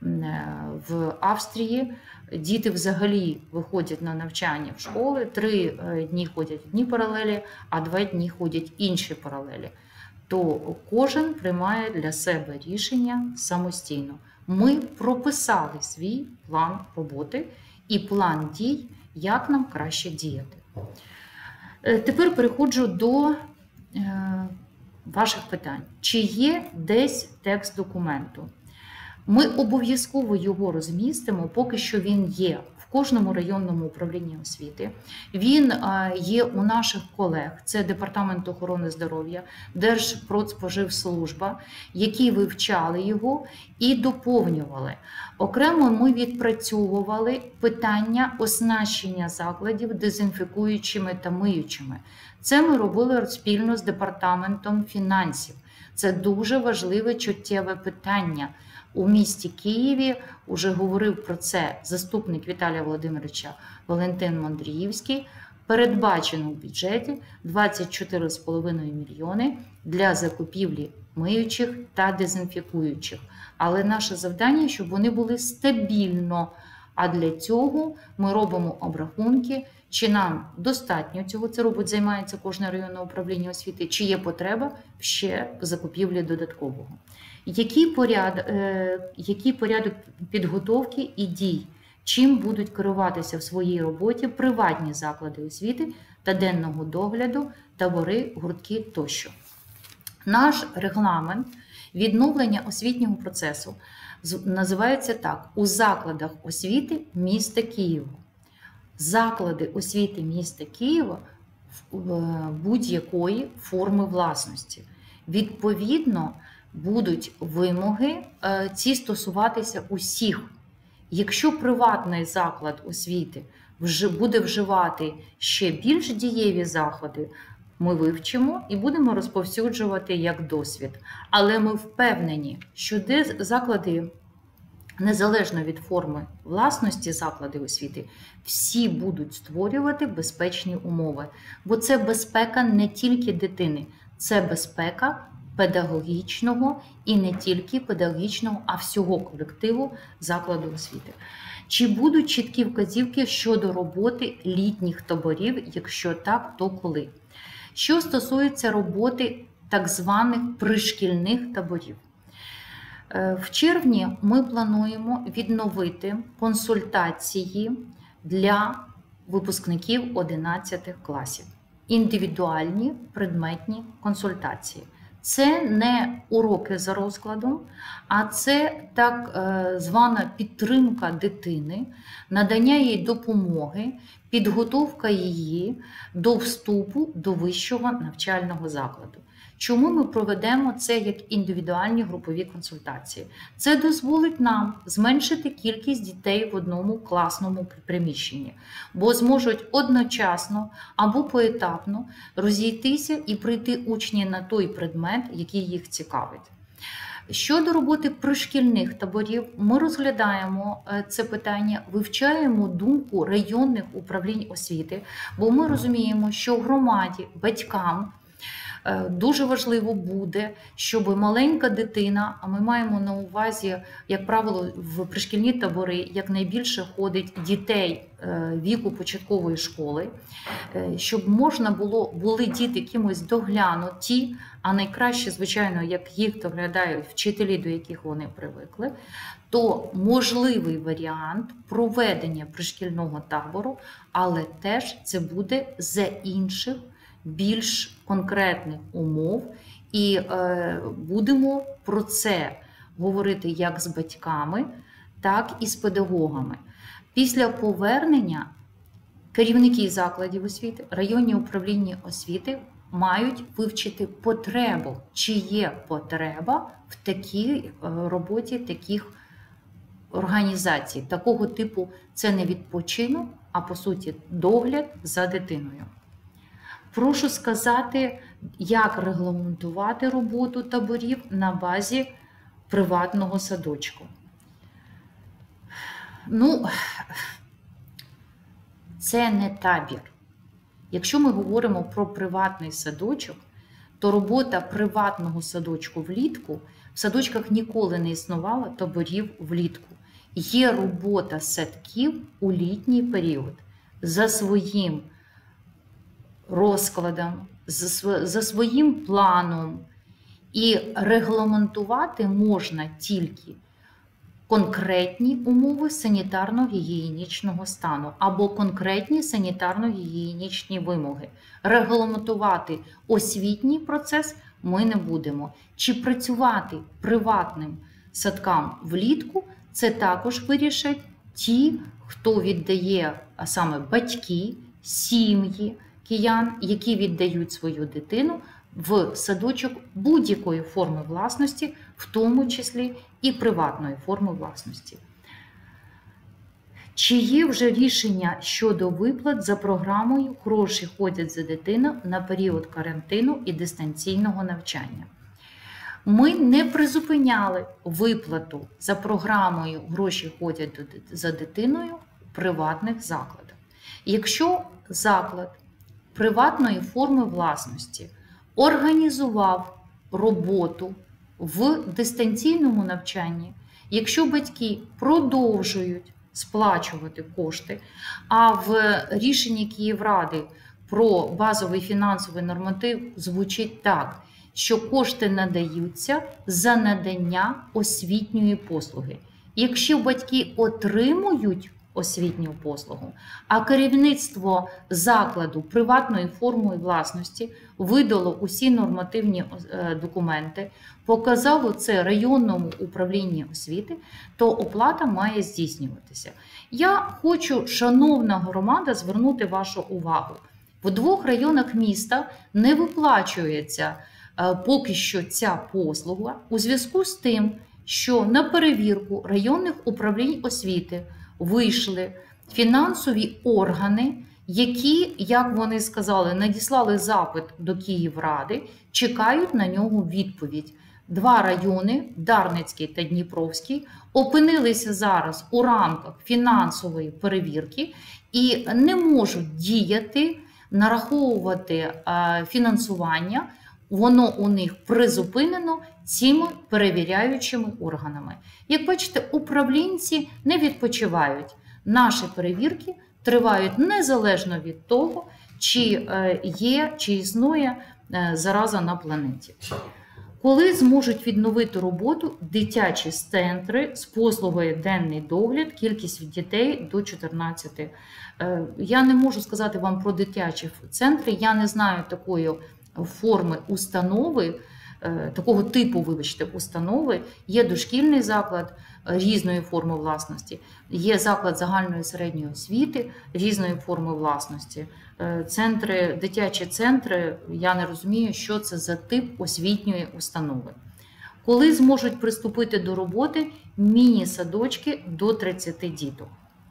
в Австрії діти взагалі виходять на навчання в школи, три дні ходять одні паралелі, а два дні ходять інші паралелі. То кожен приймає для себе рішення самостійно. Ми прописали свій план роботи і план дій, як нам краще діяти. Тепер переходжу до ваших питань. Чи є десь текст документу? Ми обов'язково його розмістимо, поки що він є в кожному районному управлінні освіти. Він є у наших колег, це Департамент охорони здоров'я, Держпродспоживслужба, які вивчали його і доповнювали. Окремо ми відпрацьовували питання оснащення закладів дезінфікуючими та миючими. Це ми робили спільно з Департаментом фінансів. Це дуже важливе чуттєве питання. У місті Києві вже говорив про це заступник Віталія Володимировича Валентин Мандріївський. Передбачено в бюджеті двадцять чотири з половиною мільйони для закупівлі миючих та дезінфікуючих. Але наше завдання, щоб вони були стабільно. А для цього ми робимо обрахунки, чи нам достатньо цього, це робить, займається кожне районне управління освіти, чи є потреба ще в закупівлі додаткового. Який порядок, який порядок підготовки і дій, чим будуть керуватися в своїй роботі приватні заклади освіти та денного догляду, табори, гуртки тощо. Наш регламент відновлення освітнього процесу називається так: у закладах освіти міста Києва. Заклади освіти міста Києва будь-якої форми власності. Відповідно, будуть вимоги ці стосуватися усіх. Якщо приватний заклад освіти буде вживати ще більш дієві заходи, ми вивчимо і будемо розповсюджувати як досвід. Але ми впевнені, що де заклади, незалежно від форми власності заклади освіти, всі будуть створювати безпечні умови. Бо це безпека не тільки дитини, це безпека педагогічного і не тільки педагогічного, а всього колективу закладу освіти. Чи будуть чіткі вказівки щодо роботи літніх таборів, якщо так, то коли? Що стосується роботи так званих пришкільних таборів. В червні ми плануємо відновити консультації для випускників одинадцятих класів. Індивідуальні предметні консультації. Це не уроки за розкладом, а це так звана підтримка дитини, надання їй допомоги, підготовка її до вступу до вищого навчального закладу. Чому ми проведемо це як індивідуальні групові консультації? Це дозволить нам зменшити кількість дітей в одному класному приміщенні, бо зможуть одночасно або поетапно розійтися і прийти учні на той предмет, який їх цікавить. Щодо роботи пришкільних таборів, ми розглядаємо це питання, вивчаємо думку районних управлінь освіти, бо ми розуміємо, що громаді, батькам дуже важливо буде, щоб маленька дитина, а ми маємо на увазі, як правило, в пришкільні табори якнайбільше ходить дітей віку початкової школи, щоб можна було, були діти кимось доглянуті, а найкраще, звичайно, як їх доглядають вчителі, до яких вони привикли, то можливий варіант проведення пришкільного табору, але теж це буде за інших, більш конкретних умов, і е, будемо про це говорити як з батьками, так і з педагогами. Після повернення керівники закладів освіти, районні управління освіти мають вивчити потребу, чи є потреба в такій роботі таких організацій. Такого типу це не відпочинок, а по суті догляд за дитиною. Прошу сказати, як регламентувати роботу таборів на базі приватного садочку. Ну, це не табір. Якщо ми говоримо про приватний садочок, то робота приватного садочку влітку, в садочках ніколи не існувало таборів влітку. Є робота садків у літній період за своїм розкладом, за своїм планом. І регламентувати можна тільки конкретні умови санітарно-гігієнічного стану або конкретні санітарно-гігієнічні вимоги. Регламентувати освітній процес ми не будемо. Чи працювати приватним садкам влітку, це також вирішать ті, хто віддає, а саме батьки, сім'ї киян, які віддають свою дитину в садочок будь-якої форми власності, в тому числі і приватної форми власності. Чи є вже рішення щодо виплат за програмою «Гроші ходять за дитину» на період карантину і дистанційного навчання? Ми не призупиняли виплату за програмою «Гроші ходять за дитиною» в приватних закладах. Якщо заклад приватної форми власності організував роботу в дистанційному навчанні, якщо батьки продовжують сплачувати кошти, а в рішенні Київради про базовий фінансовий норматив звучить так, що кошти надаються за надання освітньої послуги. Якщо батьки отримують освітню послугу, а керівництво закладу приватною формою власності видало усі нормативні документи, показало це районному управлінню освіти, то оплата має здійснюватися. Я хочу, шановна громада, звернути вашу увагу. В двох районах міста не виплачується поки що ця послуга у зв'язку з тим, що на перевірку районних управлінь освіти вийшли фінансові органи, які, як вони сказали, надіслали запит до Київради, чекають на нього відповідь. Два райони, Дарницький та Дніпровський, опинилися зараз у рамках фінансової перевірки і не можуть діяти, нараховувати фінансування воно у них призупинено цими перевіряючими органами. Як бачите, управлінці не відпочивають. Наші перевірки тривають незалежно від того, чи є, чи існує зараза на планеті. Коли зможуть відновити роботу дитячі центри з послугою денний догляд, кількість дітей до чотирнадцяти. Я не можу сказати вам про дитячі центри, я не знаю такої форми установи, такого типу, вибачте, установи. Є дошкільний заклад різної форми власності, є заклад загальної середньої освіти різної форми власності. Центри, дитячі центри, я не розумію, що це за тип освітньої установи. Коли зможуть приступити до роботи міні-садочки до тридцяти діток.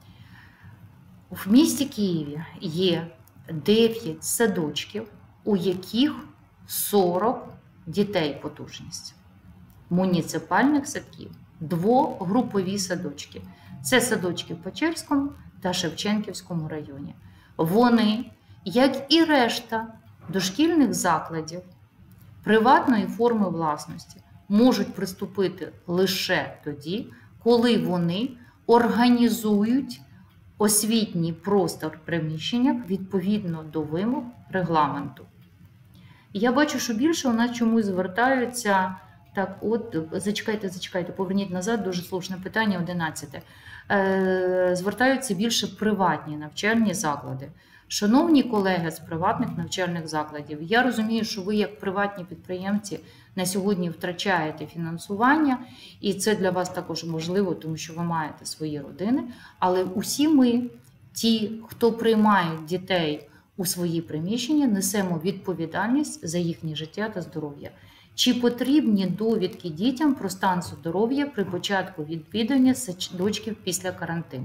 В місті Києві є дев'ять садочків, у яких сорок дітей потужність. Муніципальних садків двогрупові садочки. Це садочки в Печерському та Шевченківському районі. Вони, як і решта дошкільних закладів приватної форми власності, можуть приступити лише тоді, коли вони організують освітній простор в приміщеннях відповідно до вимог регламенту. Я бачу, що більше у нас чомусь звертаються, так от, зачекайте, зачекайте, поверніть назад, дуже слушне питання, одинадцяте. Е, звертаються більше приватні навчальні заклади. Шановні колеги з приватних навчальних закладів, я розумію, що ви як приватні підприємці на сьогодні втрачаєте фінансування, і це для вас також можливо, тому що ви маєте свої родини, але усі ми, ті, хто приймають дітей у свої приміщення, несемо відповідальність за їхнє життя та здоров'я. Чи потрібні довідки дітям про стан здоров'я при початку відвідування садочків після карантину?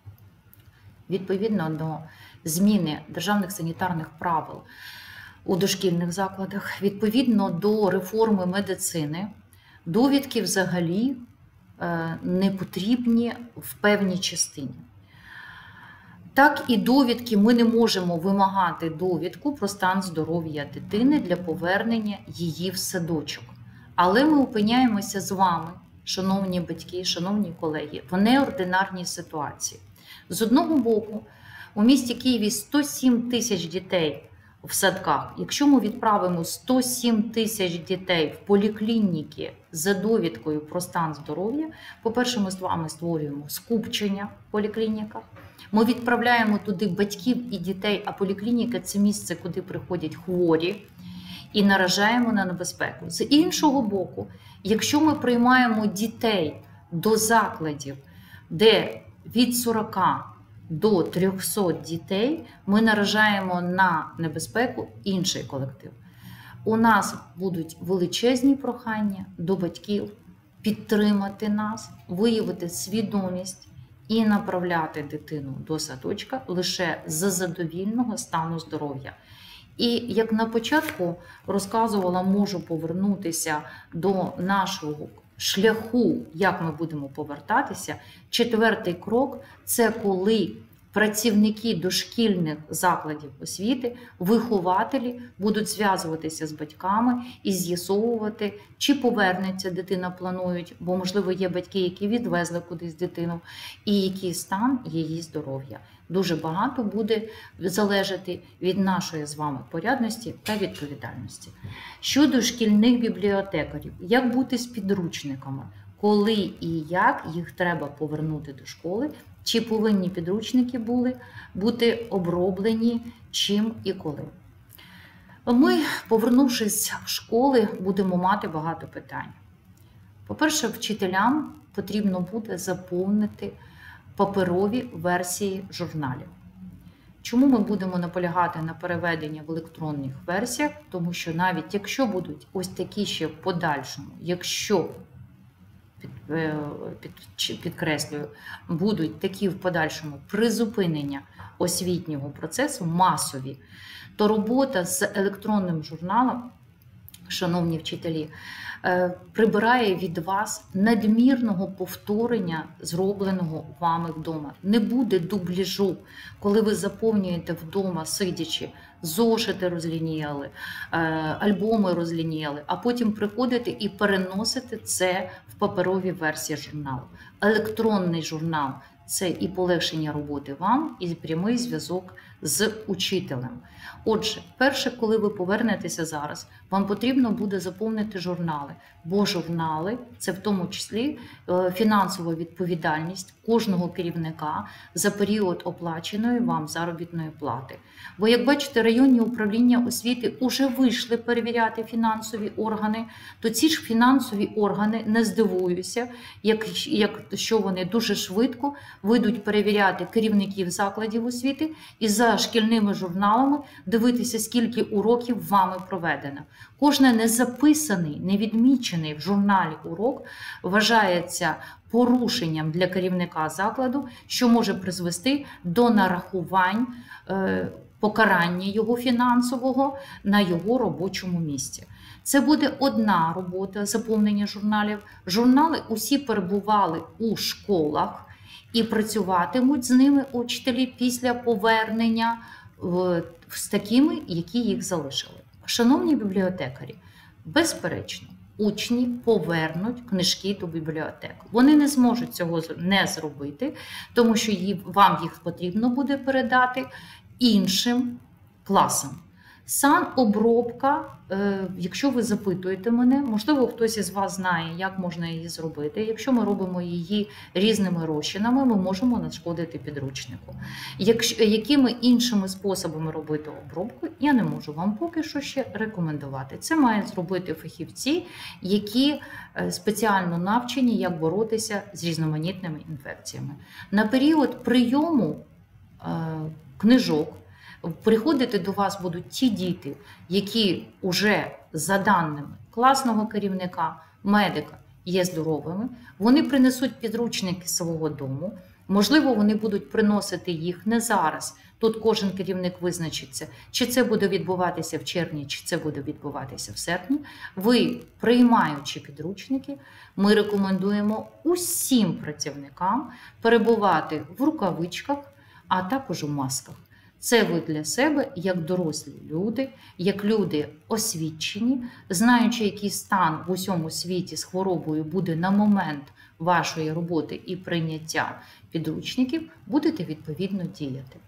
Відповідно до зміни державних санітарних правил у дошкільних закладах, відповідно до реформи медицини, довідки взагалі не потрібні в певній частині. Так і довідки, ми не можемо вимагати довідку про стан здоров'я дитини для повернення її в садочок. Але ми опиняємося з вами, шановні батьки, шановні колеги, в неординарній ситуації. З одного боку, у місті Києві сто сім тисяч дітей в садках. Якщо ми відправимо сто сім тисяч дітей в поліклініки за довідкою про стан здоров'я, по-перше, ми з вами створюємо скупчення в поліклініках. Ми відправляємо туди батьків і дітей, а поліклініка – це місце, куди приходять хворі, і наражаємо на небезпеку. З іншого боку, якщо ми приймаємо дітей до закладів, де від сорока до трьохсот дітей, ми наражаємо на небезпеку інший колектив. У нас будуть величезні прохання до батьків підтримати нас, виявити свідомість і направляти дитину до садочка лише за задовільного стану здоров'я. І як на початку розказувала, можу повернутися до нашого шляху, як ми будемо повертатися. Четвертий крок – це коли працівники дошкільних закладів освіти, вихователі будуть зв'язуватися з батьками і з'ясовувати, чи повернеться дитина, планують, бо, можливо, є батьки, які відвезли кудись дитину, і який стан її здоров'я. Дуже багато буде залежати від нашої з вами порядності та відповідальності. Щодо шкільних бібліотекарів, як бути з підручниками, коли і як їх треба повернути до школи, чи повинні підручники були бути оброблені, чим і коли. Ми, повернувшись в школи, будемо мати багато питань. По-перше, вчителям потрібно буде заповнити паперові версії журналів. Чому ми будемо наполягати на переведенні в електронних версіях? Тому що навіть якщо будуть ось такі ще в подальшому, якщо, під, під, підкреслюю, будуть такі в подальшому призупинення освітнього процесу масові, то робота з електронним журналом, шановні вчителі, прибирає від вас надмірного повторення зробленого вами вдома. Не буде дубляжу, коли ви заповнюєте вдома, сидячи, зошити розлініяли, альбоми розлініяли, а потім приходите і переносите це в паперовій версії журналу. Електронний журнал – це і полегшення роботи вам, і прямий зв'язок з учителем. Отже, перше, коли ви повернетеся зараз, вам потрібно буде заповнити журнали, бо журнали – це в тому числі фінансова відповідальність кожного керівника за період оплаченої вам заробітної плати. Бо, як бачите, районні управління освіти вже вийшли перевіряти фінансові органи, то ці ж фінансові органи, не здивуюся, як, якщо вони дуже швидко вийдуть перевіряти керівників закладів освіти і за шкільними журналами дивитися, скільки уроків вами проведено. Кожне незаписаний, невідмічений в журналі урок вважається порушенням для керівника закладу, що може призвести до нарахувань, покарання його фінансового на його робочому місці. Це буде одна робота заповнення журналів. Журнали усі перебували у школах і працюватимуть з ними учителі після повернення з такими, які їх залишили. Шановні бібліотекарі, безперечно, учні повернуть книжки до бібліотек. Вони не зможуть цього не зробити, тому що вам їх потрібно буде передати іншим класам. Санобробка, якщо ви запитуєте мене, можливо, хтось із вас знає, як можна її зробити. Якщо ми робимо її різними розчинами, ми можемо нашкодити підручнику. Якщо, якими іншими способами робити обробку, я не можу вам поки що ще рекомендувати. Це мають зробити фахівці, які спеціально навчені, як боротися з різноманітними інфекціями. На період прийому книжок приходити до вас будуть ті діти, які вже за даними класного керівника, медика є здоровими. Вони принесуть підручники свого дому. Можливо, вони будуть приносити їх не зараз. Тут кожен керівник визначиться, чи це буде відбуватися в червні, чи це буде відбуватися в серпні. Ви, приймаючи підручники, ми рекомендуємо усім працівникам перебувати в рукавичках, а також у масках. Це ви для себе, як дорослі люди, як люди освічені, знаючи, який стан в усьому світі з хворобою буде на момент вашої роботи і прийняття підручників, будете відповідно діяти.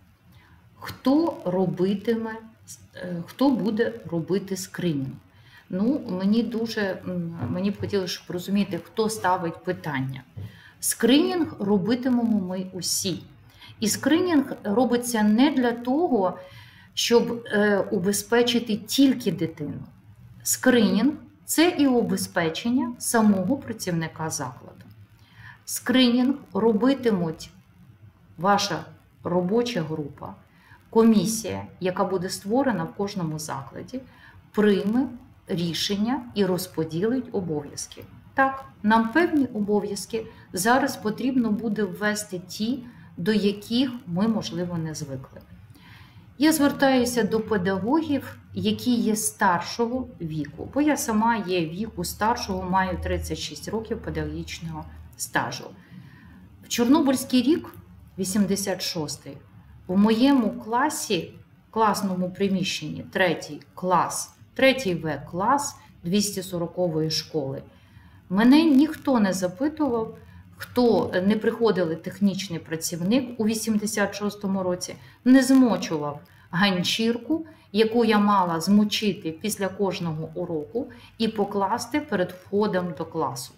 Хто робитиме, хто буде робити скринінг? Ну, мені дуже, мені б хотілося, щоб розуміти, хто ставить питання. Скринінг робитимемо ми усі. І скринінг робиться не для того, щоб е, убезпечити тільки дитину. Скринінг – це і убезпечення самого працівника закладу. Скринінг робитимуть ваша робоча група, комісія, яка буде створена в кожному закладі, прийме рішення і розподілить обов'язки. Так, нам певні обов'язки зараз потрібно буде ввести ті, до яких ми, можливо, не звикли. Я звертаюся до педагогів, які є старшого віку, бо я сама є віку старшого, маю тридцять шість років педагогічного стажу. В Чорнобильський рік, вісімдесят шостий, у моєму класі, класному приміщенні, третій клас, третій В клас двісті сорокової школи, мене ніхто не запитував, хто не приходили технічний працівник у вісімдесят шостому році, не змочував ганчірку, яку я мала змочити після кожного уроку і покласти перед входом до класу.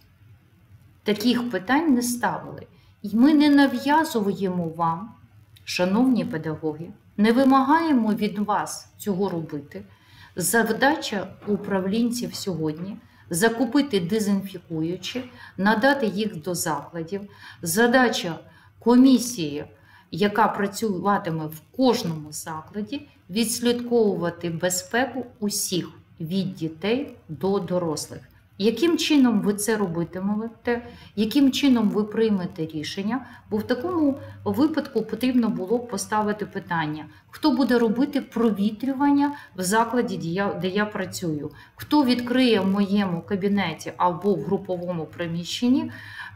Таких питань не ставили. І ми не нав'язуємо вам, шановні педагоги, не вимагаємо від вас цього робити. Завдача управлінців сьогодні – закупити дезінфікуючі, надати їх до закладів. Задача комісії, яка працюватиме в кожному закладі, відслідковувати безпеку усіх від дітей до дорослих. Яким чином ви це робитимете, яким чином ви приймете рішення, бо в такому випадку потрібно було б поставити питання, хто буде робити провітрювання в закладі, де я, де я працюю, хто відкриє в моєму кабінеті або в груповому приміщенні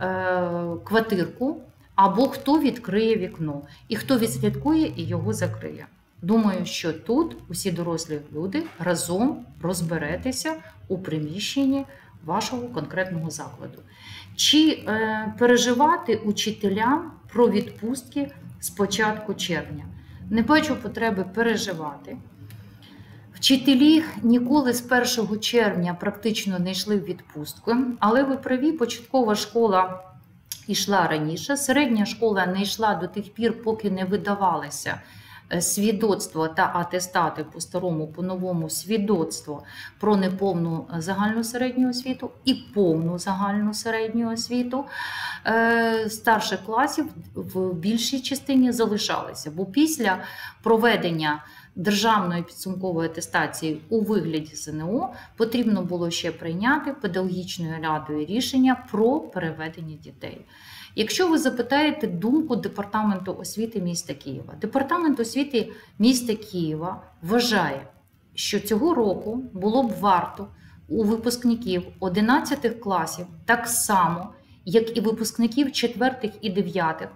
е, квартирку, або хто відкриє вікно, і хто відслідкує і його закриє. Думаю, що тут усі дорослі люди разом розберетеся у приміщенні вашого конкретного закладу. Чи е, переживати учителям про відпустки з початку червня? Не бачу потреби переживати. Вчителі ніколи з першого червня практично не йшли в відпустку, але ви праві, початкова школа йшла раніше, середня школа не йшла до тих пір, поки не видавалося свідоцтво та атестати по старому, по новому свідоцтво про неповну загальну середню освіту і повну загальну середню освіту. Старших класів в більшій частині залишалися, бо після проведення державної підсумкової атестації у вигляді ЗНО потрібно було ще прийняти педагогічною радою рішення про переведення дітей. Якщо ви запитаєте думку Департаменту освіти міста Києва, Департамент освіти міста Києва вважає, що цього року було б варто у випускників одинадцятих класів так само, як і випускників четвертих і дев'ятих,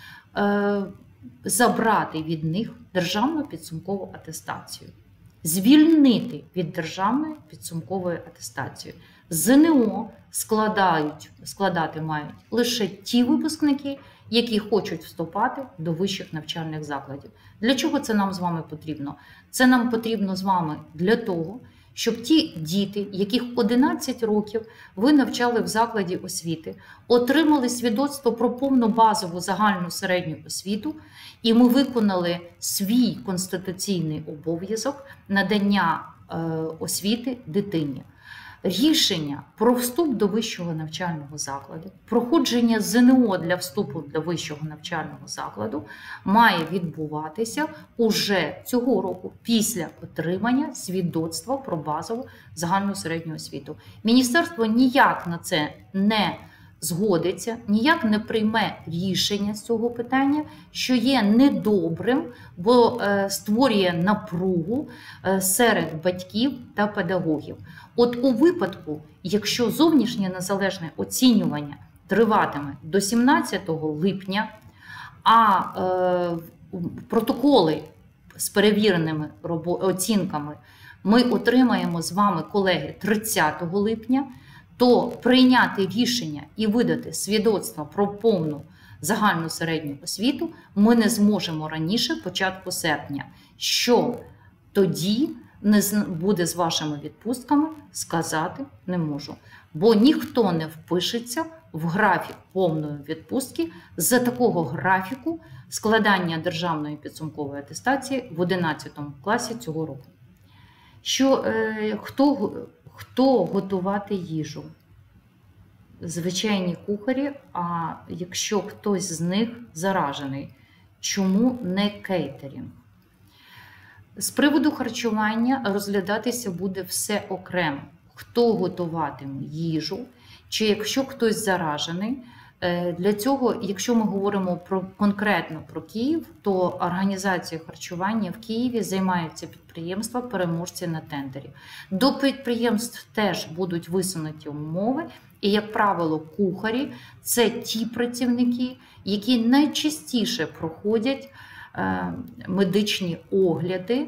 забрати від них державну підсумкову атестацію, звільнити від державної підсумкової атестації. ЗНО складають, складати мають лише ті випускники, які хочуть вступати до вищих навчальних закладів. Для чого це нам з вами потрібно? Це нам потрібно з вами для того, щоб ті діти, яких одинадцять років ви навчали в закладі освіти, отримали свідоцтво про повну базову загальну середню освіту, і ми виконали свій конституційний обов'язок надання е, освіти дитині. Рішення про вступ до вищого навчального закладу, проходження ЗНО для вступу до вищого навчального закладу має відбуватися уже цього року після отримання свідоцтва про базову загальну середню освіту. Міністерство ніяк на це не згодиться, ніяк не прийме рішення з цього питання, що є недобрим, бо е, створює напругу е, серед батьків та педагогів. От у випадку, якщо зовнішнє незалежне оцінювання триватиме до сімнадцятого липня, а е, протоколи з перевіреними оцінками ми отримаємо з вами, колеги, тридцятого липня, то прийняти рішення і видати свідоцтво про повну загальну середню освіту ми не зможемо раніше початку серпня. Що тоді не буде з вашими відпустками, сказати не можу. Бо ніхто не впишеться в графік повної відпустки за такого графіку складання державної підсумкової атестації в одинадцятому класі цього року. Що, е, хто, хто готувати їжу? Звичайні кухарі, а якщо хтось з них заражений, чому не кейтерінг? З приводу харчування розглядатися буде все окремо. Хто готуватиме їжу, чи якщо хтось заражений. Для цього, якщо ми говоримо про, конкретно про Київ, то організацією харчування в Києві займаються підприємства, переможці на тендері. До підприємств теж будуть висунуті умови, і, як правило, кухарі – це ті працівники, які найчастіше проходять медичні огляди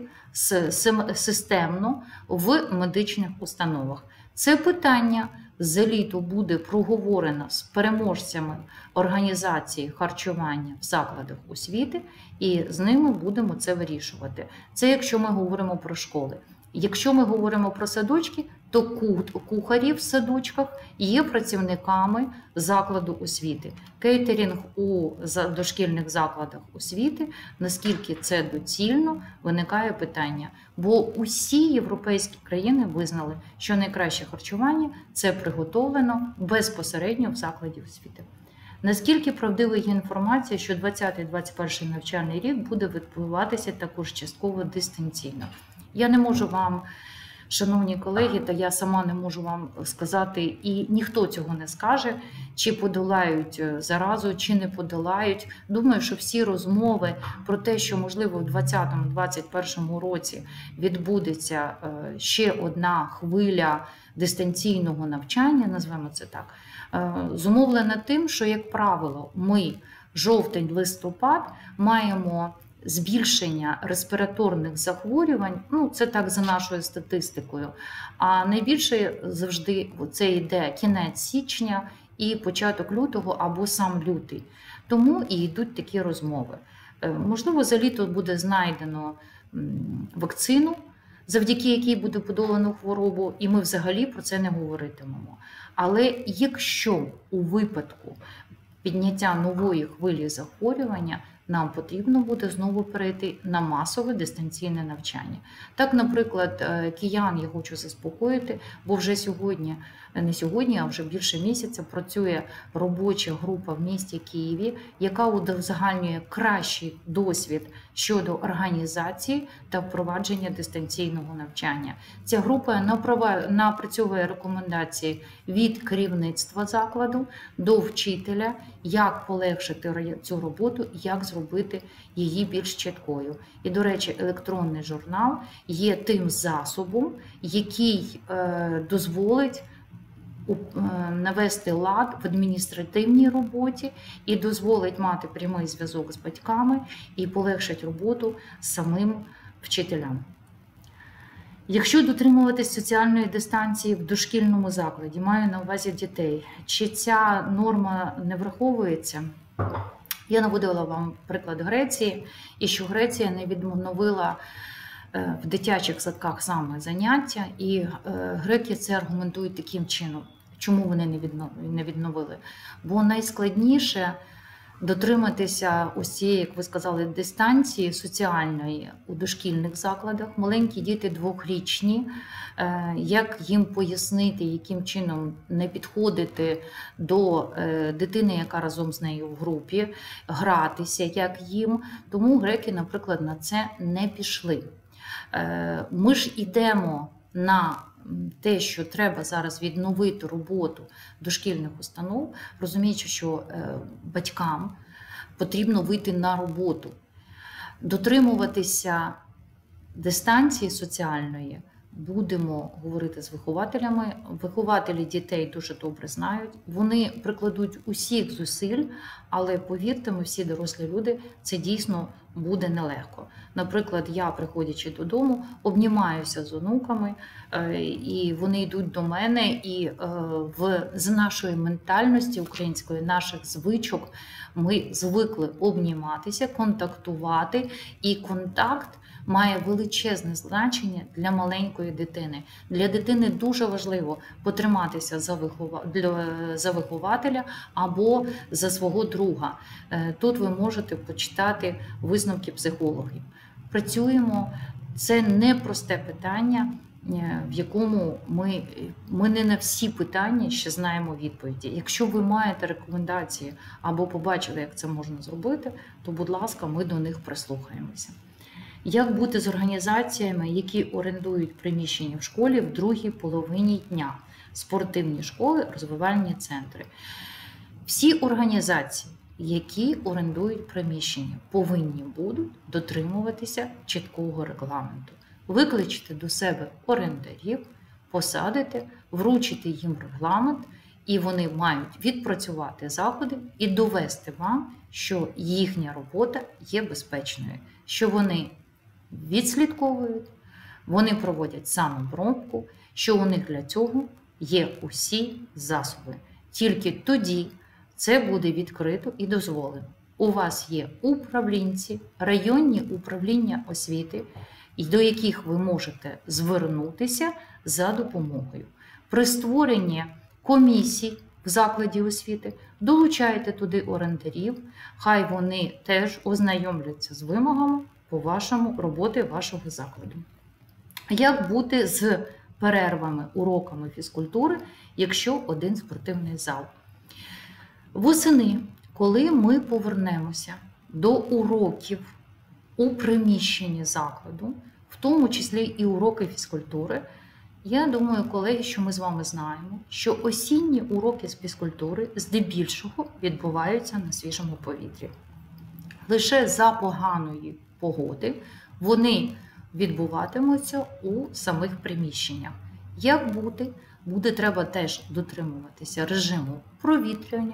системно в медичних установах. Це питання з літу буде проговорено з переможцями організації харчування в закладах освіти, і з ними будемо це вирішувати. Це якщо ми говоримо про школи. Якщо ми говоримо про садочки, то кухарі в садочках є працівниками закладу освіти. Кейтерінг у дошкільних закладах освіти, наскільки це доцільно, виникає питання. Бо усі європейські країни визнали, що найкраще харчування – це приготовлено безпосередньо в закладі освіти. Наскільки правдива є інформація, що двадцятий – двадцять перший навчальний рік буде відбуватися також частково дистанційно? Я не можу вам, шановні колеги, та я сама не можу вам сказати, і ніхто цього не скаже, чи подолають заразу, чи не подолають. Думаю, що всі розмови про те, що, можливо, в двадцятому - двадцять першому році відбудеться ще одна хвиля дистанційного навчання, назвемо це так, зумовлена тим, що, як правило, ми жовтень-листопад маємо збільшення респіраторних захворювань, ну це так за нашою статистикою, а найбільше завжди це йде кінець січня і початок лютого або сам лютий. Тому і йдуть такі розмови. Можливо, за літо буде знайдено вакцину, завдяки якій буде подолано хворобу, і ми взагалі про це не говоритимемо. Але якщо у випадку підняття нової хвилі захворювання, нам потрібно буде знову перейти на масове дистанційне навчання. Так, наприклад, киян я хочу заспокоїти, бо вже сьогодні, не сьогодні, а вже більше місяця працює робоча група в місті Києві, яка узагальнює кращий досвід щодо організації та впровадження дистанційного навчання. Ця група напрацьовує рекомендації від керівництва закладу до вчителя, як полегшити цю роботу, як зробити її більш чіткою. І, до речі, електронний журнал є тим засобом, який е, дозволить навести лад в адміністративній роботі і дозволить мати прямий зв'язок з батьками і полегшить роботу самим вчителям. Якщо дотримуватись соціальної дистанції в дошкільному закладі, маю на увазі дітей, чи ця норма не враховується? Я наводила вам приклад Греції, і що Греція не відновила в дитячих садках саме заняття, і греки це аргументують таким чином. Чому вони не відновили? Бо найскладніше дотриматися ось цієї, як ви сказали, дистанції соціальної у дошкільних закладах. Маленькі діти двохрічні, як їм пояснити, яким чином не підходити до дитини, яка разом з нею в групі, гратися, як їм. Тому греки, наприклад, на це не пішли. Ми ж ідемо на те, що треба зараз відновити роботу дошкільних установ, розуміючи, що батькам потрібно вийти на роботу. Дотримуватися дистанції соціальної будемо говорити з вихователями. Вихователі дітей дуже добре знають. Вони прикладуть усіх зусиль, але повірте, ми всі дорослі люди, це дійсно буде нелегко. Наприклад, я, приходячи додому, обнімаюся з онуками, і вони йдуть до мене, і в, з нашої ментальності української, наших звичок, ми звикли обніматися, контактувати, і контакт має величезне значення для маленької дитини. Для дитини дуже важливо потриматися за, вихова... за вихователя або за свого друга. Тут ви можете почитати висновки психологів. Працюємо. Це непросте питання, в якому ми, ми не на всі питання ще знаємо відповіді. Якщо ви маєте рекомендації або побачили, як це можна зробити, то, будь ласка, ми до них прислухаємося. Як бути з організаціями, які орендують приміщення в школі в другій половині дня? Спортивні школи, розвивальні центри. Всі організації, які орендують приміщення, повинні будуть дотримуватися чіткого регламенту. Викличте до себе орендарів, посадите, вручите їм регламент, і вони мають відпрацювати заходи і довести вам, що їхня робота є безпечною, що вони відслідковують, вони проводять самообробку, що у них для цього є усі засоби. Тільки тоді це буде відкрито і дозволено. У вас є управлінці, районні управління освіти, до яких ви можете звернутися за допомогою. При створенні комісій в закладі освіти долучайте туди орендарів, хай вони теж ознайомляться з вимогами по вашому роботи вашого закладу. Як бути з перервами, уроками фізкультури, якщо один спортивний зал? Восени, коли ми повернемося до уроків у приміщенні закладу, в тому числі і уроки фізкультури, я думаю, колеги, що ми з вами знаємо, що осінні уроки з фізкультури здебільшого відбуваються на свіжому повітрі. Лише за поганої погоди вони відбуватимуться у самих приміщеннях. Як бути? Буде треба теж дотримуватися режиму провітрювання,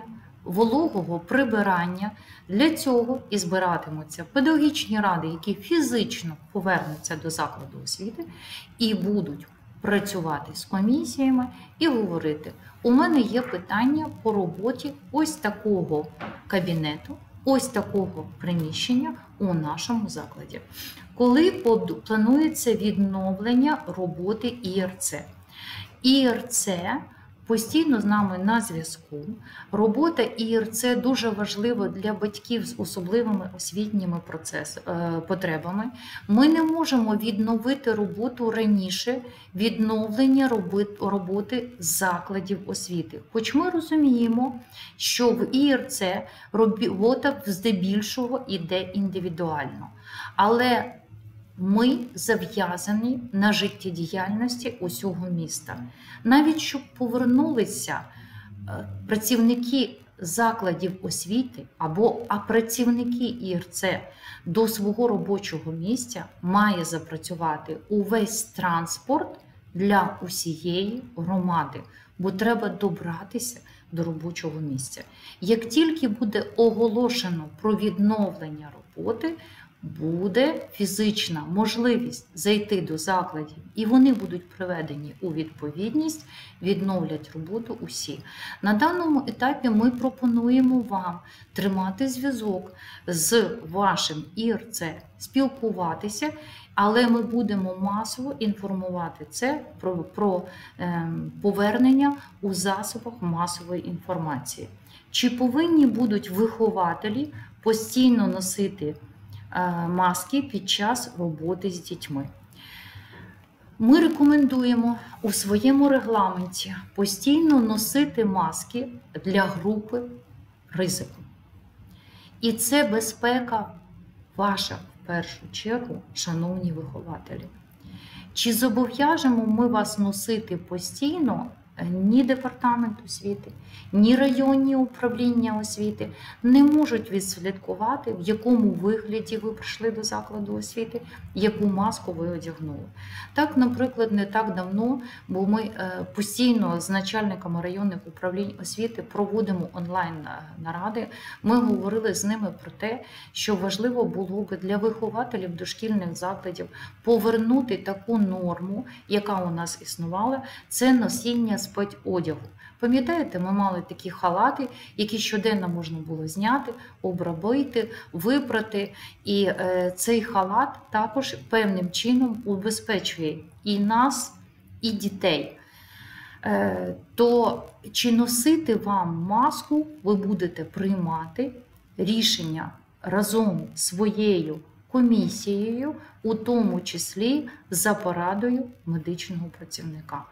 вологого прибирання. Для цього і збиратимуться педагогічні ради, які фізично повернуться до закладу освіти і будуть працювати з комісіями і говорити: у мене є питання по роботі ось такого кабінету, ось такого приміщення у нашому закладі. Коли планується відновлення роботи І Р Це? І Р Це постійно з нами на зв'язку. Робота І Р Це дуже важлива для батьків з особливими освітніми процес, потребами. Ми не можемо відновити роботу раніше відновлення роботи закладів освіти. Хоч ми розуміємо, що в І Р Це робота здебільшого йде індивідуально. Але ми зав'язані на життєдіяльності усього міста. Навіть щоб повернулися працівники закладів освіти або а працівники І Р Це до свого робочого місця, має запрацювати увесь транспорт для усієї громади, бо треба добратися до робочого місця. Як тільки буде оголошено про відновлення роботи, буде фізична можливість зайти до закладів, і вони будуть приведені у відповідність, відновлять роботу усі. На даному етапі ми пропонуємо вам тримати зв'язок з вашим І Р Це, спілкуватися, але ми будемо масово інформувати це про, про е, повернення у засобах масової інформації. Чи повинні будуть вихователі постійно носити маски під час роботи з дітьми? Ми рекомендуємо у своєму регламенті постійно носити маски для групи ризику. І це безпека ваша, в першу чергу, шановні вихователі. Чи зобов'яжемо ми вас носити постійно? Ні департамент освіти, ні районні управління освіти не можуть відслідкувати, в якому вигляді ви прийшли до закладу освіти, яку маску ви одягнули. Так, наприклад, не так давно, бо ми постійно з начальниками районних управлінь освіти проводимо онлайн-наради, ми говорили з ними про те, що важливо було б для вихователів дошкільних закладів повернути таку норму, яка у нас існувала, це носіння спецодягу. Пам'ятаєте, ми мали такі халати, які щоденно можна було зняти, обробити, випрати. І е, цей халат також певним чином убезпечує і нас, і дітей. Е, то чи носити вам маску, ви будете приймати рішення разом з своєю комісією, у тому числі за порадою медичного працівника.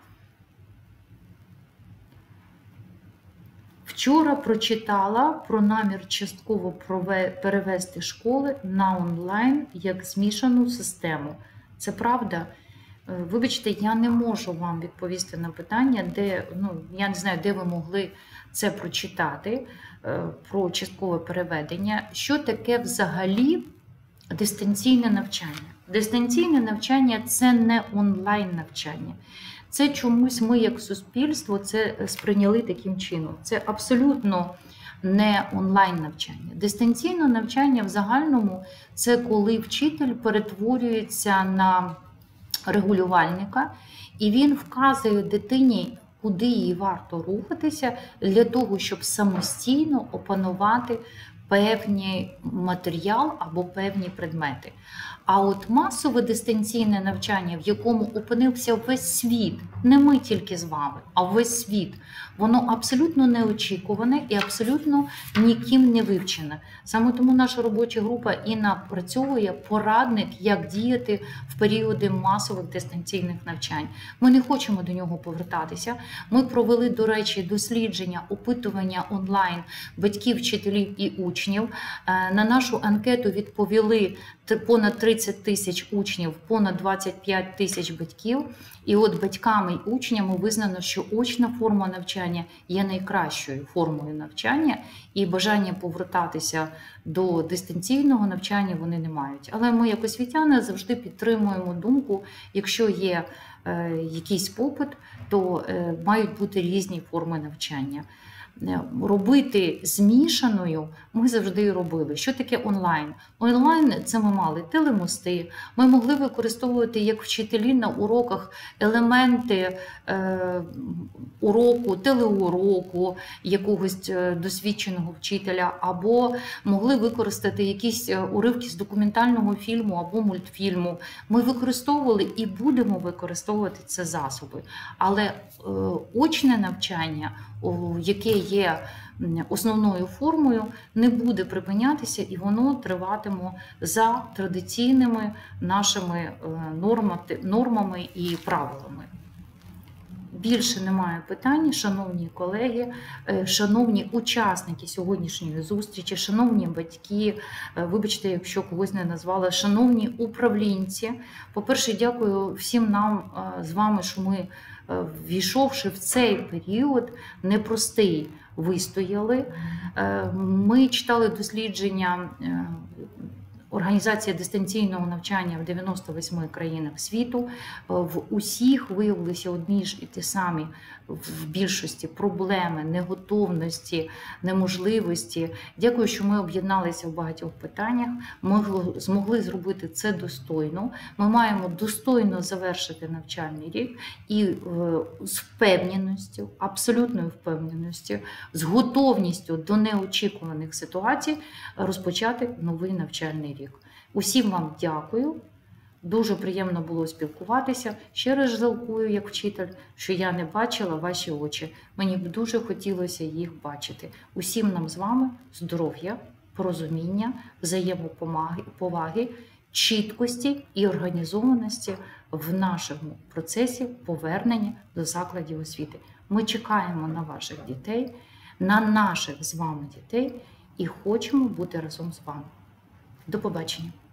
Вчора прочитала про намір частково перевести школи на онлайн як змішану систему. Це правда? Вибачте, я не можу вам відповісти на питання, де, ну, я не знаю, де ви могли це прочитати, про часткове переведення. Що таке взагалі дистанційне навчання? Дистанційне навчання – це не онлайн навчання. Це чомусь ми, як суспільство, це сприйняли таким чином. Це абсолютно не онлайн-навчання. Дистанційне навчання в загальному – це коли вчитель перетворюється на регулювальника, і він вказує дитині, куди їй варто рухатися для того, щоб самостійно опанувати певний матеріал або певні предмети. А от масове дистанційне навчання, в якому опинився весь світ, не ми тільки з вами, а весь світ, воно абсолютно неочікуване і абсолютно ніким не вивчене. Саме тому наша робоча група і напрацьовує порадник, як діяти в періоди масових дистанційних навчань. Ми не хочемо до нього повертатися. Ми провели, до речі, дослідження, опитування онлайн батьків, вчителів і учнів. На нашу анкету відповіли понад тридцять тисяч учнів, понад двадцять п'ять тисяч батьків. І от батьками і учнями визнано, що очна форма навчання є найкращою формою навчання, і бажання повертатися до дистанційного навчання вони не мають. Але ми, як освітяни, завжди підтримуємо думку, якщо є е, якийсь попит, то е, мають бути різні форми навчання. робити змішаною ми завжди робили. Що таке онлайн? Онлайн – це ми мали телемости, ми могли використовувати як вчителі на уроках елементи е, уроку, телеуроку якогось досвідченого вчителя, або могли використати якісь уривки з документального фільму або мультфільму. Ми використовували і будемо використовувати ці засоби. Але е, очне навчання, яке є основною формою, не буде припинятися, і воно триватиме за традиційними нашими нормами і правилами. Більше немає питань, шановні колеги, шановні учасники сьогоднішньої зустрічі, шановні батьки, вибачте, якщо когось не назвала, шановні управлінці. По-перше, дякую всім нам з вами, що ми, ввійшовши в цей період непростий, вистояли. Ми читали дослідження Організація дистанційного навчання в дев'яноста восьми країнах світу. В усіх виявилися одні ж і ті самі в більшості проблеми, неготовності, неможливості. Дякую, що ми об'єдналися в багатьох питаннях. Ми змогли зробити це достойно. Ми маємо достойно завершити навчальний рік і з впевненістю, абсолютною впевненістю, з готовністю до неочікуваних ситуацій розпочати новий навчальний рік. Усім вам дякую. Дуже приємно було спілкуватися. Ще раз жалкую, як вчитель, що я не бачила ваші очі. Мені б дуже хотілося їх бачити. Усім нам з вами здоров'я, порозуміння, взаємоповаги, чіткості і організованості в нашому процесі повернення до закладів освіти. Ми чекаємо на ваших дітей, на наших з вами дітей і хочемо бути разом з вами. До побачення.